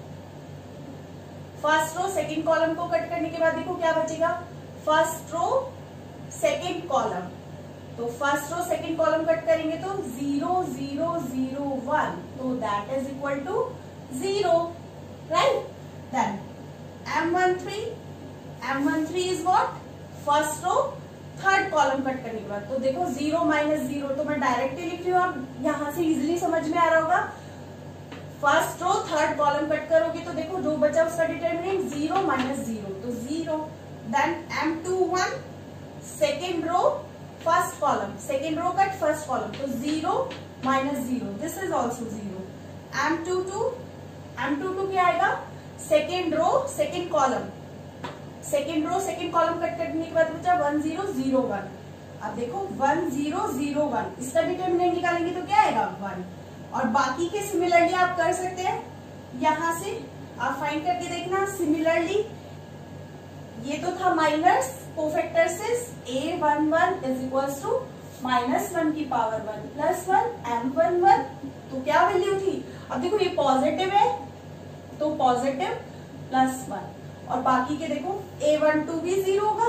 first row second column को कट करने के बाद देखो क्या बचेगा, फर्स्ट रो सेकंड कॉलम तो first row second column cut करेंगे तो 0 0 0 1, तो that is equal to 0, right. Then M13 is what, first row third column cut करने के बाद, तो देखो 0 माइनस 0 तो मैं डायरेक्टली लिख रही हूँ, आप यहां से इजिली समझ में आ रहा होगा। First row third column cut करोगे तो देखो जो बचा उसका डिटर्मिनेंट 0 माइनस 0, तो 0। Then M21 second row first column, second row cut first column, तो 0 minus 0, this is also 0। M22 क्या आएगा, second row second column, second row second column cut करने के बाद बचा 1 0 0 1। अब देखो 1 0 0 1, इसका डिटर्मिनेंट निकालेंगे तो क्या आएगा 1, और बाकी के सिमिलरली आप कर सकते हैं, यहां से आप फाइंड करके देखना। सिमिलरली ये तो था minus cofactors, A11 is equals to -1 की पावर 1 प्लस 1 M11, तो क्या वैल्यू थी, अब देखो ये पॉजिटिव है तो पॉजिटिव प्लस 1, और बाकी के देखो A12 भी 0 होगा,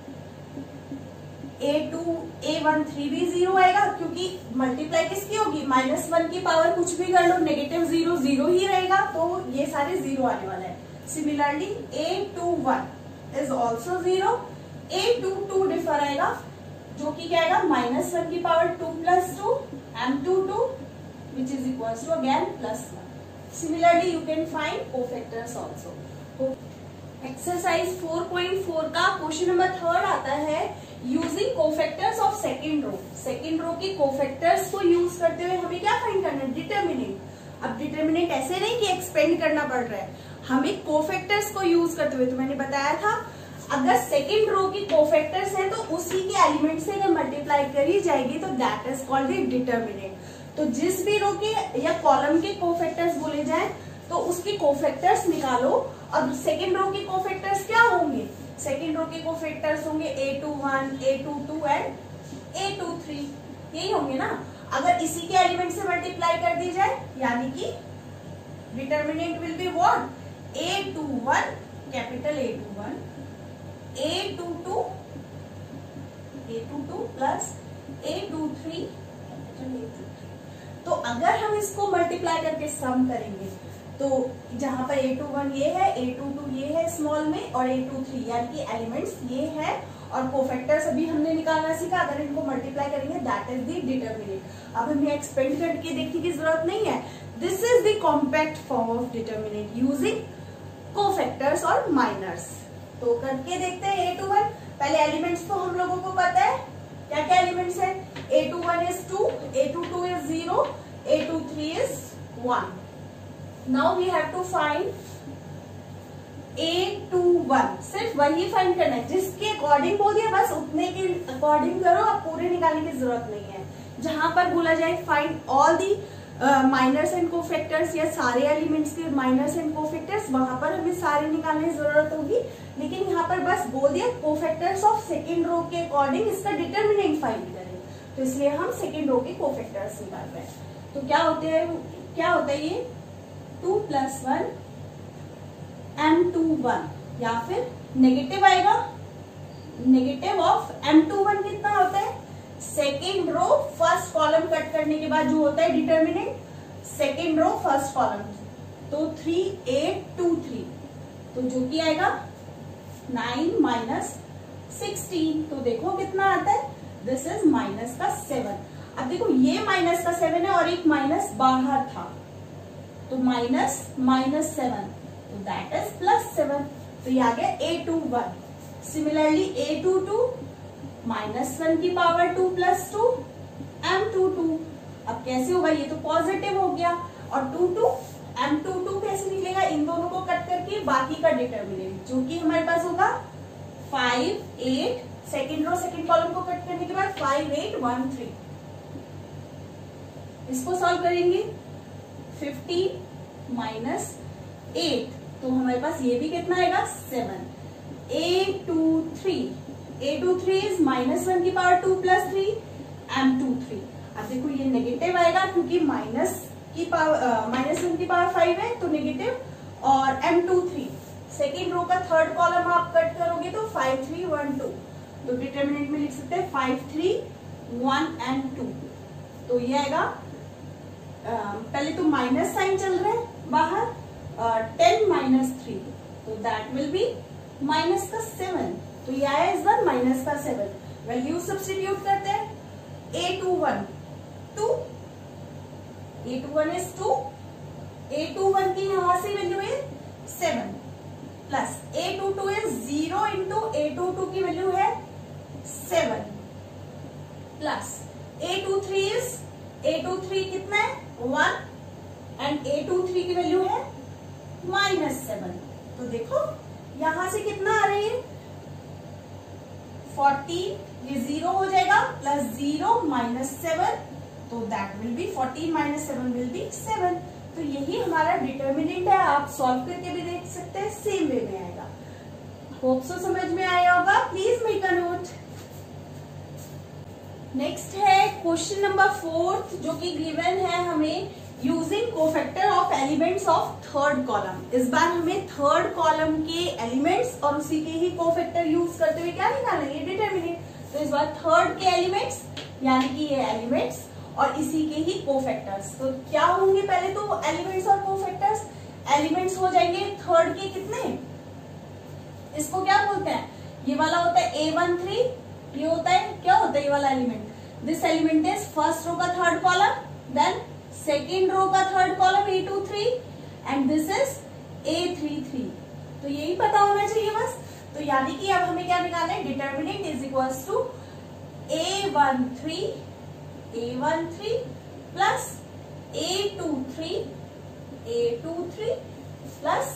A13 भी 0 आएगा, क्योंकि मल्टीप्लाई किसकी होगी, -1 की पावर कुछ भी कर लो, नेगेटिव 0 0 ही रहेगा, तो ये सारे 0 आने वाला है। Similarly A21 is also 0, A22 differ आएगा, जो कि क्या आएगा, -1 की power 2 plus 2, M22 which is equals to again plus 1। Similarly you can find cofactors also. Exercise 4.4 का क्वेश्चन नंबर 3 आता है, using cofactors of second row. Second row के कोफैक्टर्स को यूज करते हुए हमें क्या फाइंड करना है, डिटर्मिनेंट। अब डिटर्मिनेंट ऐसे नहीं कि एक्सपेंड करना पड़ रहा है, हमें कोफैक्टर्स को यूज करते हुए, तो मैंने बताया था अगर सेकेंड रो की कोफैक्टर्स है तो उसी के एलिमेंट से अगर मल्टीप्लाई करी जाएगी तो that is called the determinant. तो जिस भी रो के या कॉलम के कोफैक्टर्स बोले जाए तो उसके कोफैक्टर्स निकालो, और सेकेंड रो के कोफैक्टर्स क्या होंगे, सेकेंड रो के कोफैक्टर्स होंगे A21, A22 एंड A23, यही होंगे ना। अगर इसी के एलिमेंट से मल्टीप्लाई कर दी जाए, यानी कि determinant will be what, A21 capital A21, A22 plus A23 capital A23। तो अगर हम इसको मल्टीप्लाई करके सम करेंगे तो जहां पर A21 ये है, A22 ये है स्मॉल में, और A23 यानी कि एलिमेंट्स ये है, और कोफैक्टर्स अभी हमने निकालना सीखा, अगर इनको मल्टीप्लाई करेंगे दैट इज द डिटर्मिनेंट। अब हमें एक्सपेंड करके देखने की जरूरत नहीं है, this is the compact form of determinant using cofactors और माइनर्स। तो करके देखते हैं A21, पहले एलिमेंट्स तो हम लोगों को पता है, क्या क्या एलिमेंट्स है, A21 is 2, A22 is 0, A23 is 1। Now we have to find A21, सिर्फ वही फाइंड करना है, जिसके अकॉर्डिंग बोल दिया बस उतने के अकॉर्डिंग करो, अब पूरे निकालने की जरूरत नहीं है। जहां पर बोला जाए find all the minors and cofactors या सारे एलिमेंट्स के माइनर्स एंड कोफैक्टर्स, वहां पर हमें सारे निकालने की जरूरत होगी, लेकिन यहाँ पर बस बोल दिया कोफैक्टर्स ऑफ सेकेंड रो के अकॉर्डिंग इसका डिटर्मिनेंट फाइंड करें, तो इसलिए हम सेकेंड रो के कोफैक्टर्स निकाल रहे हैं। तो क्या होता है ये 2 प्लस 1 M21, या फिर नेगेटिव आएगा, नेगेटिव ऑफ M21 कितना होता है, second row first column cut करने के बाद जो होता है determinant, second row first column, तो 3823, तो जो कि आएगा 9 माइनस 16, तो देखो कितना आता है, दिस इज माइनस का 7। अब देखो ये माइनस का 7 है और एक माइनस बाहर था, तो माइनस -7, तो दैट इज +7, तो ये आ गया A21। सिमिलरली A22 -1 की पावर 2 प्लस 2 M22, अब कैसे होगा, ये तो पॉजिटिव हो गया, और 22 M22 कैसे निकलेगा, इन दोनों को कट करके बाकी का डिटर्मिनेंट जो कि हमारे पास होगा 5 8, सेकेंड रो सेकेंड कॉलम को कट करने के बाद 5 8 1 3, इसको सॉल्व करेंगे 15 माइनस 8, तो हमारे पास ये भी कितना आएगा 7। A23 इज -1 की पावर 2 प्लस 3 M23। अब देखो ये नेगेटिव आएगा क्योंकि -1 की पावर 5 है तो नेगेटिव, और M23 सेकेंड रो का थर्ड कॉलम आप कट करोगे तो 5 3 1 2, तो डिटर्मिनेंट में लिख सकते हैं 5 3 1 and 2। तो ये आएगा, पहले तो माइनस साइन चल रहा है बाहर, 10 माइनस 3, तो दैट विल बी माइनस का 7। तो ये आया इस बार माइनस का 7। वैल्यू सब्स्टिट्यूट करते हैं, a21 2, a21 is 2, a21 की यहां से वैल्यू है 7 plus a22 is 0 into a22 की वैल्यू है 7 प्लस a23 कितना है 1 एंड a23 की वैल्यू है -7। तो देखो यहां से कितना आ रही है 14, ये 0 हो जाएगा, प्लस 0 -7, तो that will be 14 - 7 will be 7। तो यही हमारा डिटर्मिनेंट है। आप सॉल्व करके भी देख सकते हैं, सेम वे में आएगा। होप सो समझ में आया होगा। Please make a note. Next है क्वेश्चन नंबर 4 जो कि गिवन है हमें using cofactor of elements of third column. इस बार हमें थर्ड कॉलम के एलिमेंट्स और उसी के ही कोफैक्टर यूज करते हुए क्या निकालेंगे, डिटर्मिनेंट। तो इस बार थर्ड के एलिमेंट्स यानी कि ये एलिमेंट्स और इसी के ही कोफैक्टर्स। तो क्या होंगे, पहले तो एलिमेंट्स और कोफैक्टर्स। एलिमेंट्स हो जाएंगे थर्ड के कितने, इसको क्या बोलते हैं, ये वाला होता है A13, ये होता है क्या होता है ये वाला element, this element is first row का third column, then second row का third column A23 and this is A33। तो यही पता होना चाहिए बस। तो यानी कि अब हमें क्या निकालना है, determinant is equals to A13 plus A23 plus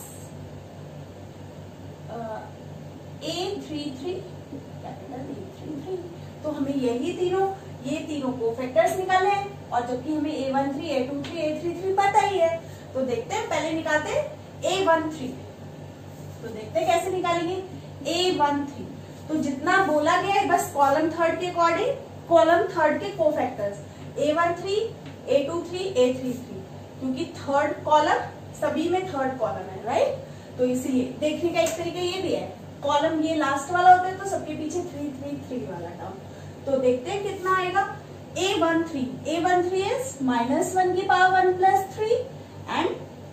A33 कैपिटल A33। तो हमें ये तीनों कोफैक्टर्स निकाले हैं, और जबकि हमें A13 A23 A33 पता ही है। तो देखते हैं, पहले निकालते हैं A13। तो देखते हैं कैसे निकालेंगे A13। तो जितना बोला गया है बस कॉलम थर्ड के अकॉर्डिंग, कॉलम थर्ड के कोफैक्टर्स A13 A23 A33, क्योंकि थर्ड कॉलम सभी में थर्ड कॉलम है, राइट। तो इसलिए देखने का एक तरीका ये भी है, कॉलम ये लास्ट वाला होता है तो सबके पीछे 3 3 3 वाला टर्म। तो देखते हैं कितना आएगा। A13 is -1 की पावर 1 प्लस 3 एंड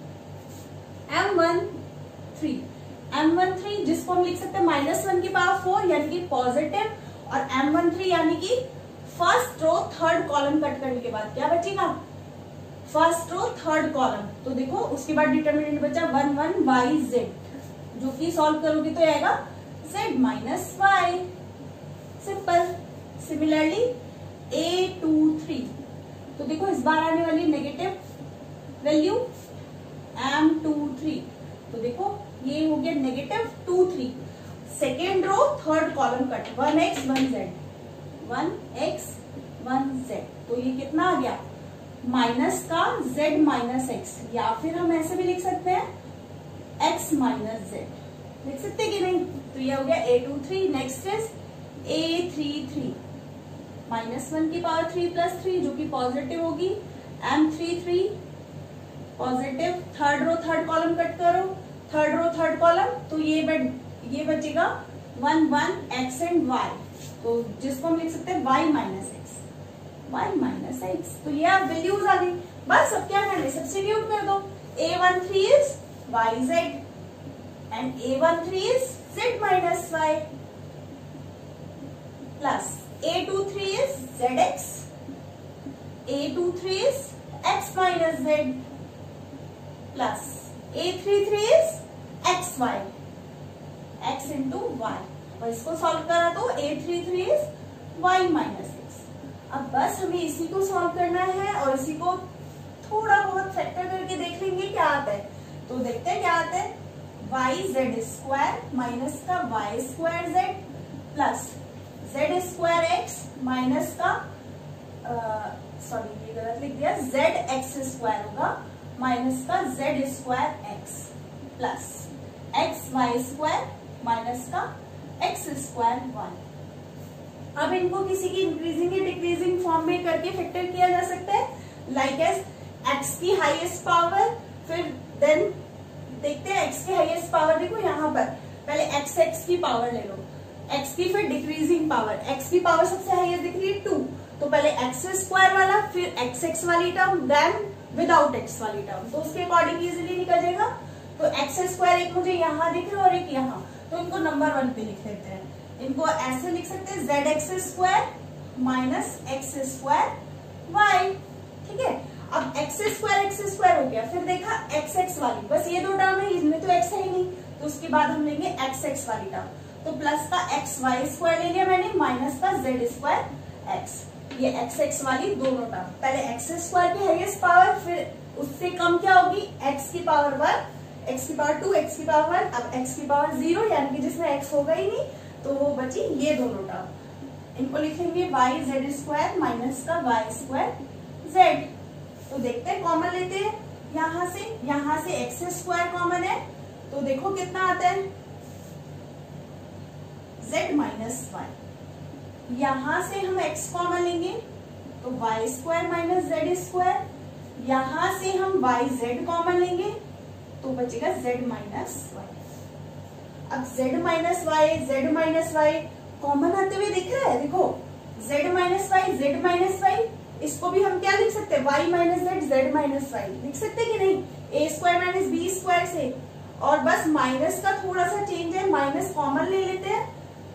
M13 जिसको हम लिख सकते हैं -1 की पावर 4 यानी कि पॉजिटिव, और M13 यानी कि first row third column cut करने के बाद क्या बचेगा, फर्स्ट रो थर्ड कॉलम। तो देखो उसके बाद डिटर्मिनेंट बचा 1 1 YZ, जो कि सॉल्व करोगे तो आएगा Z minus Y, simple. Similarly A23, तो देखो इस बार आने वाली नेगेटिव वैल्यू M23, तो देखो ये हो गया negative 2 3, second row third column cut 1x 1z, तो ये कितना आ गया माइनस का z माइनस एक्स, या फिर हम ऐसे भी लिख सकते हैं x माइनस z, लिख सकते कि नहीं। तो ये हो गया A23। नेक्स्ट इज A33 -1 की पावर 3 प्लस 3 जो कि पॉजिटिव होगी, M33 positive, third row third column cut करो, थर्ड रो थर्ड कॉलम, तो ये बचेगा 1 1 x एंड y, तो जिसको हम लिख सकते हैं y माइनस एक्स। तो ये आप वैल्यूज आ गई, बस अब क्या करना है, सब्स्टिट्यूट कर दो। A13 is yz and A13 is z minus y plus A23 is zx, A23 is x minus z plus A33 is xy, x into y, और इसको सॉल्व करा तो A33 is y minus x। अब बस हमें इसी को solve करना है और इसी को थोड़ा बहुत फैक्टर करके देख लेंगे क्या आता है। तो देखते हैं क्या आता है, yz² माइनस का y² z plus z² minus का सॉरी ये गलत लिख दिया, zx² होगा माइनस का z² x plus xy² minus का x² y। अब इनको किसी की इंक्रीजिंग या डिक्रीजिंग फॉर्म में करके फैक्टर किया जा सकता है, लाइक एज x की हाईएस्ट पावर, फिर देन देखते हैं x की हाईएस्ट पावर, देखो यहाँ पर पहले x की पावर ले लो, x की फिर डिक्रीजिंग पावर, x की पावर सबसे हाईएस्ट दिख रही है 2, तो पहले एक्स स्क्वायर वाला, फिर एक्स एक्स वाली टर्म, देन विदाउट एक्स वाली टर्म, तो उसके अकॉर्डिंग इजिली निकल जाएगा। तो एक्स स्क्वायर एक मुझे यहाँ दिख रहा है और एक यहाँ, तो इनको नंबर 1 पे लिख लेते हैं। इनको ऐसे लिख सकते हैं z x square minus x square y. ठीक है, अब एक्स स्क्वायर हो गया, फिर देखा एक्स एक्स वाली, बस ये दो टर्म है, इनमें तो एक्स है ही नहीं, तो उसके बाद हम लेंगे एक्स एक्स वाली टर्म, तो प्लस का एक्स वाई स्क्वायर ले लिया मैंने, माइनस का जेड स्क्वायर एक्स, ये एक्स एक्स वाली दोनों टर्म। पहले एक्स स्क्वायर की हाईएस्ट पावर, फिर उससे कम क्या होगी एक्स की पावर 1, एक्स की पावर 2, एक्स की पावर 1, अब एक्स की पावर 0, यानी कि जिसमें एक्स होगा ही नहीं, तो वो बची ये दोनों टर्म। इनको लिखेंगे वाई जेड स्क्वायर माइनस का वाई स्क्वायर जेड। तो देखते हैं, कॉमन लेते हैं, यहाँ से एक्स स्क्वायर कॉमन है, तो देखो कितना आता है z माइनस वाई। यहां से हम x कॉमन लेंगे तो y square minus z square, यहां से हम वाई जेड कॉमन लेंगे तो बचेगा z माइनस वाई। अब z माइनस वाई कॉमन आते हुए दिख रहा है, देखो z माइनस वाई, इसको भी हम क्या लिख सकते हैं y minus z z minus y लिख सकते हैं कि नहीं, a square minus b square से, और बस माइनस का थोड़ा सा चेंज है, माइनस कॉमन ले लेते हैं,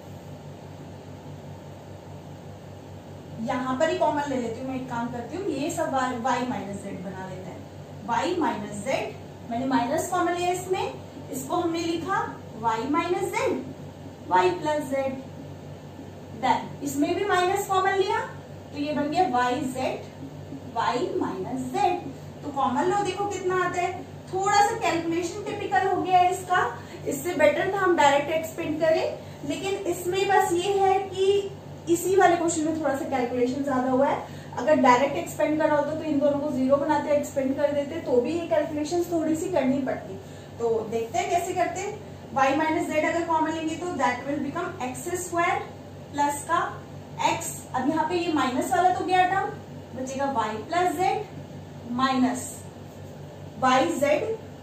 यहां पर ही कॉमन ले लेती हूँ। मैं एक काम करती हूँ, ये सब y माइनस जेड बना लेते हैं, y माइनस जेड, मैंने माइनस कॉमन लिया इसमें, इसको हमने लिखा y minus z y plus z, then इसमें भी माइनस कॉमन लिया तो ये बन गया y z y minus z. तो कॉमन लो, देखो कितना आता है, थोड़ा सा कैलकुलेशन टिपिकल हो गया है इसका, इससे बेटर था हम डायरेक्ट एक्सपेंड करें, लेकिन इसमें बस ये है कि इसी वाले क्वेश्चन में थोड़ा सा कैलकुलेशन ज्यादा हुआ है। अगर डायरेक्ट एक्सपेंड करा होता तो इन दोनों को 0 बनाते एक्सपेंड कर देते, तो भी ये कैलकुलेशन थोड़ी सी करनी पड़ती। तो देखते हैं कैसे करते हैं। y माइनस जेड अगर कॉमन लेंगे तो that will become x square plus का x, अब यहाँ पे ये माइनस वाला तो गया टर्म, बचेगा y plus z minus y z,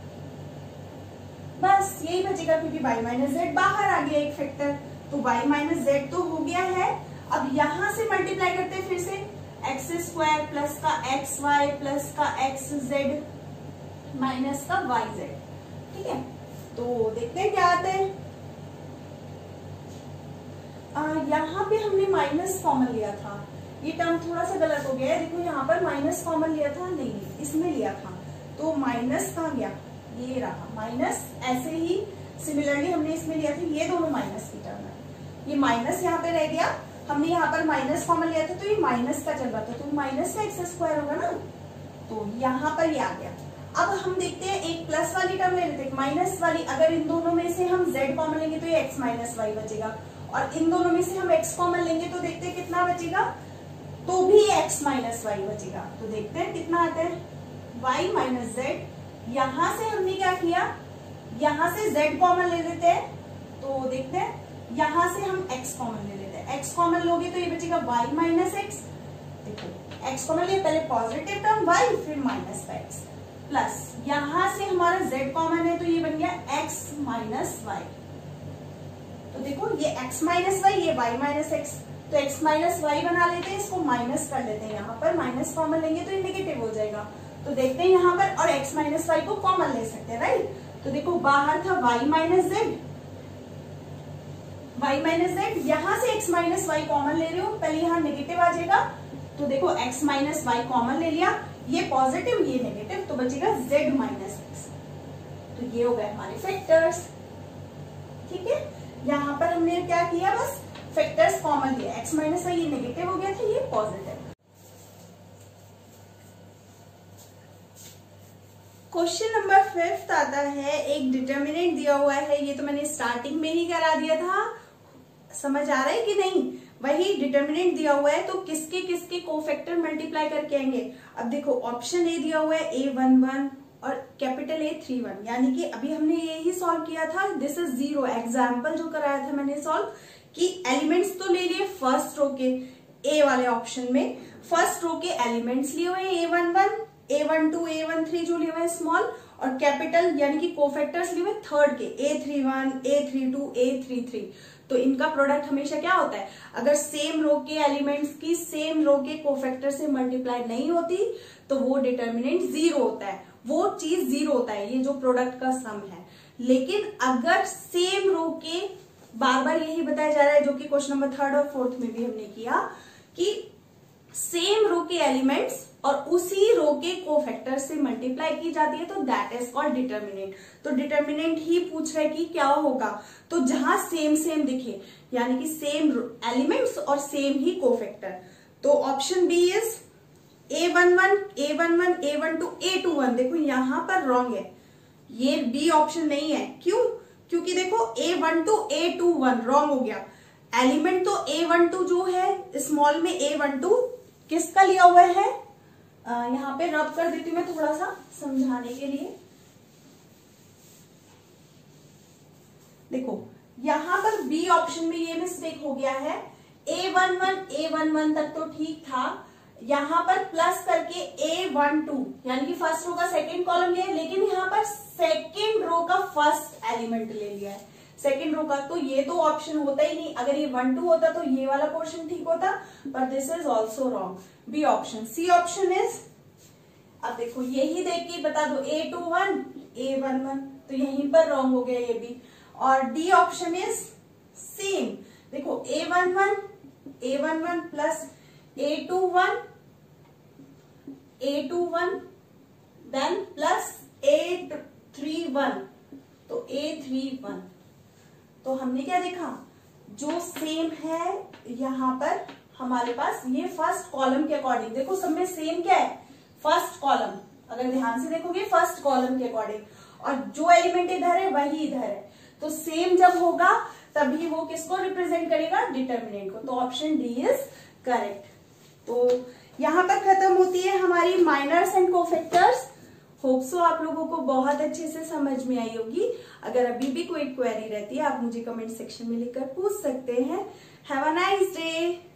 बस यही बचेगा क्योंकि y माइनस जेड बाहर आ गया एक फैक्टर, तो y माइनस जेड तो हो गया है। अब यहां से मल्टीप्लाई करते हैं फिर से, एक्स स्क्वायर प्लस का एक्स वाई प्लस का एक्स जेड माइनस का वाई जेड। ठीक है, तो देखते हैं क्या आता है। यहाँ पे हमने माइनस कॉमन लिया था, ये टर्म थोड़ा सा गलत हो गया है, देखो यहाँ पर माइनस कॉमन लिया था, नहीं इसमें लिया था, तो माइनस कहाँ गया, ये रहा माइनस। ऐसे ही सिमिलरली हमने इसमें लिया था, ये दोनों माइनस की टर्म है, ये माइनस यहाँ पे रह गया, हमने यहाँ पर माइनस कॉमन लिया था तो ये माइनस का चल रहा था, तो माइनस का एक्स स्क्वायर होगा ना, तो यहाँ पर ये आ गया। अब हम देखते हैं एक प्लस वाली टर्म ले लेते हैं, माइनस वाली, अगर इन दोनों में से हम z कॉमन लेंगे तो ये x माइनस वाई बचेगा, और इन दोनों में से हम x कॉमन लेंगे तो देखते हैं कितना बचेगा, तो भी x माइनस वाई बचेगा। तो देखते हैं कितना आता है, y माइनस जेड, यहां से हमने क्या किया, यहां से z कॉमन ले लेते हैं, तो देखते हैं यहां से हम x कॉमन ले लेते हैं, x कॉमन लोगे तो ये बचेगा y माइनस एक्स, देखो x कॉमन लिए पहले पॉजिटिव टर्म y फिर माइनस का x, प्लस यहां से हमारा z कॉमन है तो ये बन गया x माइनस वाई। तो देखो ये x माइनस वाई, ये y माइनस एक्स, तो x माइनस वाई बना लेते हैं, इसको माइनस कर लेते हैं, यहाँ पर माइनस कॉमन लेंगे तो ये नेगेटिव हो जाएगा, तो देखते हैं यहाँ पर, और x माइनस वाई को कॉमन ले सकते हैं, राइट। तो देखो बाहर था y minus z, y minus z, यहाँ से x माइनस वाई कॉमन ले रहे हो, पहले यहाँ नेगेटिव आ जाएगा, तो देखो x माइनस वाई कॉमन ले लिया, ये पॉजिटिव ये नेगेटिव, तो बचेगा z माइनस एक्स। तो ये हो गए हमारे फैक्टर्स। ठीक है, यहाँ पर हमने क्या किया, बस फैक्टर्स कॉमन लिया, x माइनस वाई ये नेगेटिव हो गया था, ये पॉजिटिव। क्वेश्चन नंबर 5 आता है, एक डिटर्मिनेंट दिया हुआ है, ये तो मैंने स्टार्टिंग में ही करा दिया था, समझ आ रहा है कि नहीं, वही डिटर्मिनेंट दिया हुआ है, तो किसके किसके कोफैक्टर मल्टीप्लाई करके आएंगे। अब देखो ऑप्शन ए दिया हुआ है A11 और कैपिटल A31, यानी कि अभी हमने ये ही सॉल्व किया था, दिस इज 0 एग्जाम्पल जो कराया था मैंने सॉल्व, कि एलिमेंट्स तो ले लिए फर्स्ट रो के, ए वाले ऑप्शन में फर्स्ट रो के एलिमेंट्स लिए हुए A11, A12, A13 जो लिए हुए स्मॉल, और कैपिटल यानी कि कोफैक्टर्स लिए हुए थर्ड के A31, A32, A33। तो इनका प्रोडक्ट हमेशा क्या होता है, अगर सेम रो के एलिमेंट्स की सेम रो के कोफैक्टर से मल्टीप्लाई नहीं होती तो वो डिटर्मिनेंट जीरो होता है, वो चीज जीरो होता है, ये जो प्रोडक्ट का सम है। लेकिन अगर सेम रो के, बार बार यही बताया जा रहा है जो कि क्वेश्चन नंबर 3 और 4 में भी हमने किया, कि सेम रो के एलिमेंट्स और उसी रो के कोफैक्टर से मल्टीप्लाई की जाती है तो दैट इज कॉल्ड डिटर्मिनेंट। तो डिटर्मिनेंट ही पूछ रहा है कि क्या होगा, तो जहां सेम सेम दिखे यानी कि सेम एलिमेंट्स और सेम ही कोफैक्टर, तो option b is A11, A11, A12, A21। देखो यहां पर रॉन्ग है, ये बी ऑप्शन नहीं है। क्यों? क्योंकि देखो A12, A21 रॉन्ग हो गया। एलिमेंट तो A12 जो है स्मॉल में A12 किसका लिया हुआ है, यहां पे रब कर देती हूं मैं थोड़ा सा समझाने के लिए। देखो यहां पर बी ऑप्शन में ये मिस्टेक हो गया है, A11 तक तो ठीक था, यहां पर प्लस करके A12 यानी कि फर्स्ट रो का सेकंड कॉलम लिया है, लेकिन यहां पर सेकंड रो का फर्स्ट एलिमेंट ले लिया है, सेकंड रो का। तो ये तो ऑप्शन होता ही नहीं, अगर ये 1 2 होता तो ये वाला पोर्शन ठीक होता, पर this is also wrong. B option, c option is, अब देखो यही देख के बता दो A21, A11, तो यहीं पर रॉन्ग हो गया ये भी। और डी ऑप्शन इज सेम, देखो A11 plus A21 then plus A31, तो A31। तो हमने क्या देखा, जो सेम है यहां पर हमारे पास ये फर्स्ट कॉलम के अकॉर्डिंग, देखो सब में सेम क्या है, फर्स्ट कॉलम, अगर ध्यान से देखोगे फर्स्ट कॉलम के अकॉर्डिंग, और जो एलिमेंट इधर है वही इधर है, तो सेम जब होगा तभी वो किसको रिप्रेजेंट करेगा, डिटर्मिनेंट को। तो ऑप्शन डी इज करेक्ट। तो यहां पर खत्म होती है हमारी minors and cofactors. Hope so आप लोगों को बहुत अच्छे से समझ में आई होगी। अगर अभी भी कोई क्वेरी रहती है आप मुझे कमेंट सेक्शन में लिखकर पूछ सकते हैं। Have a nice day.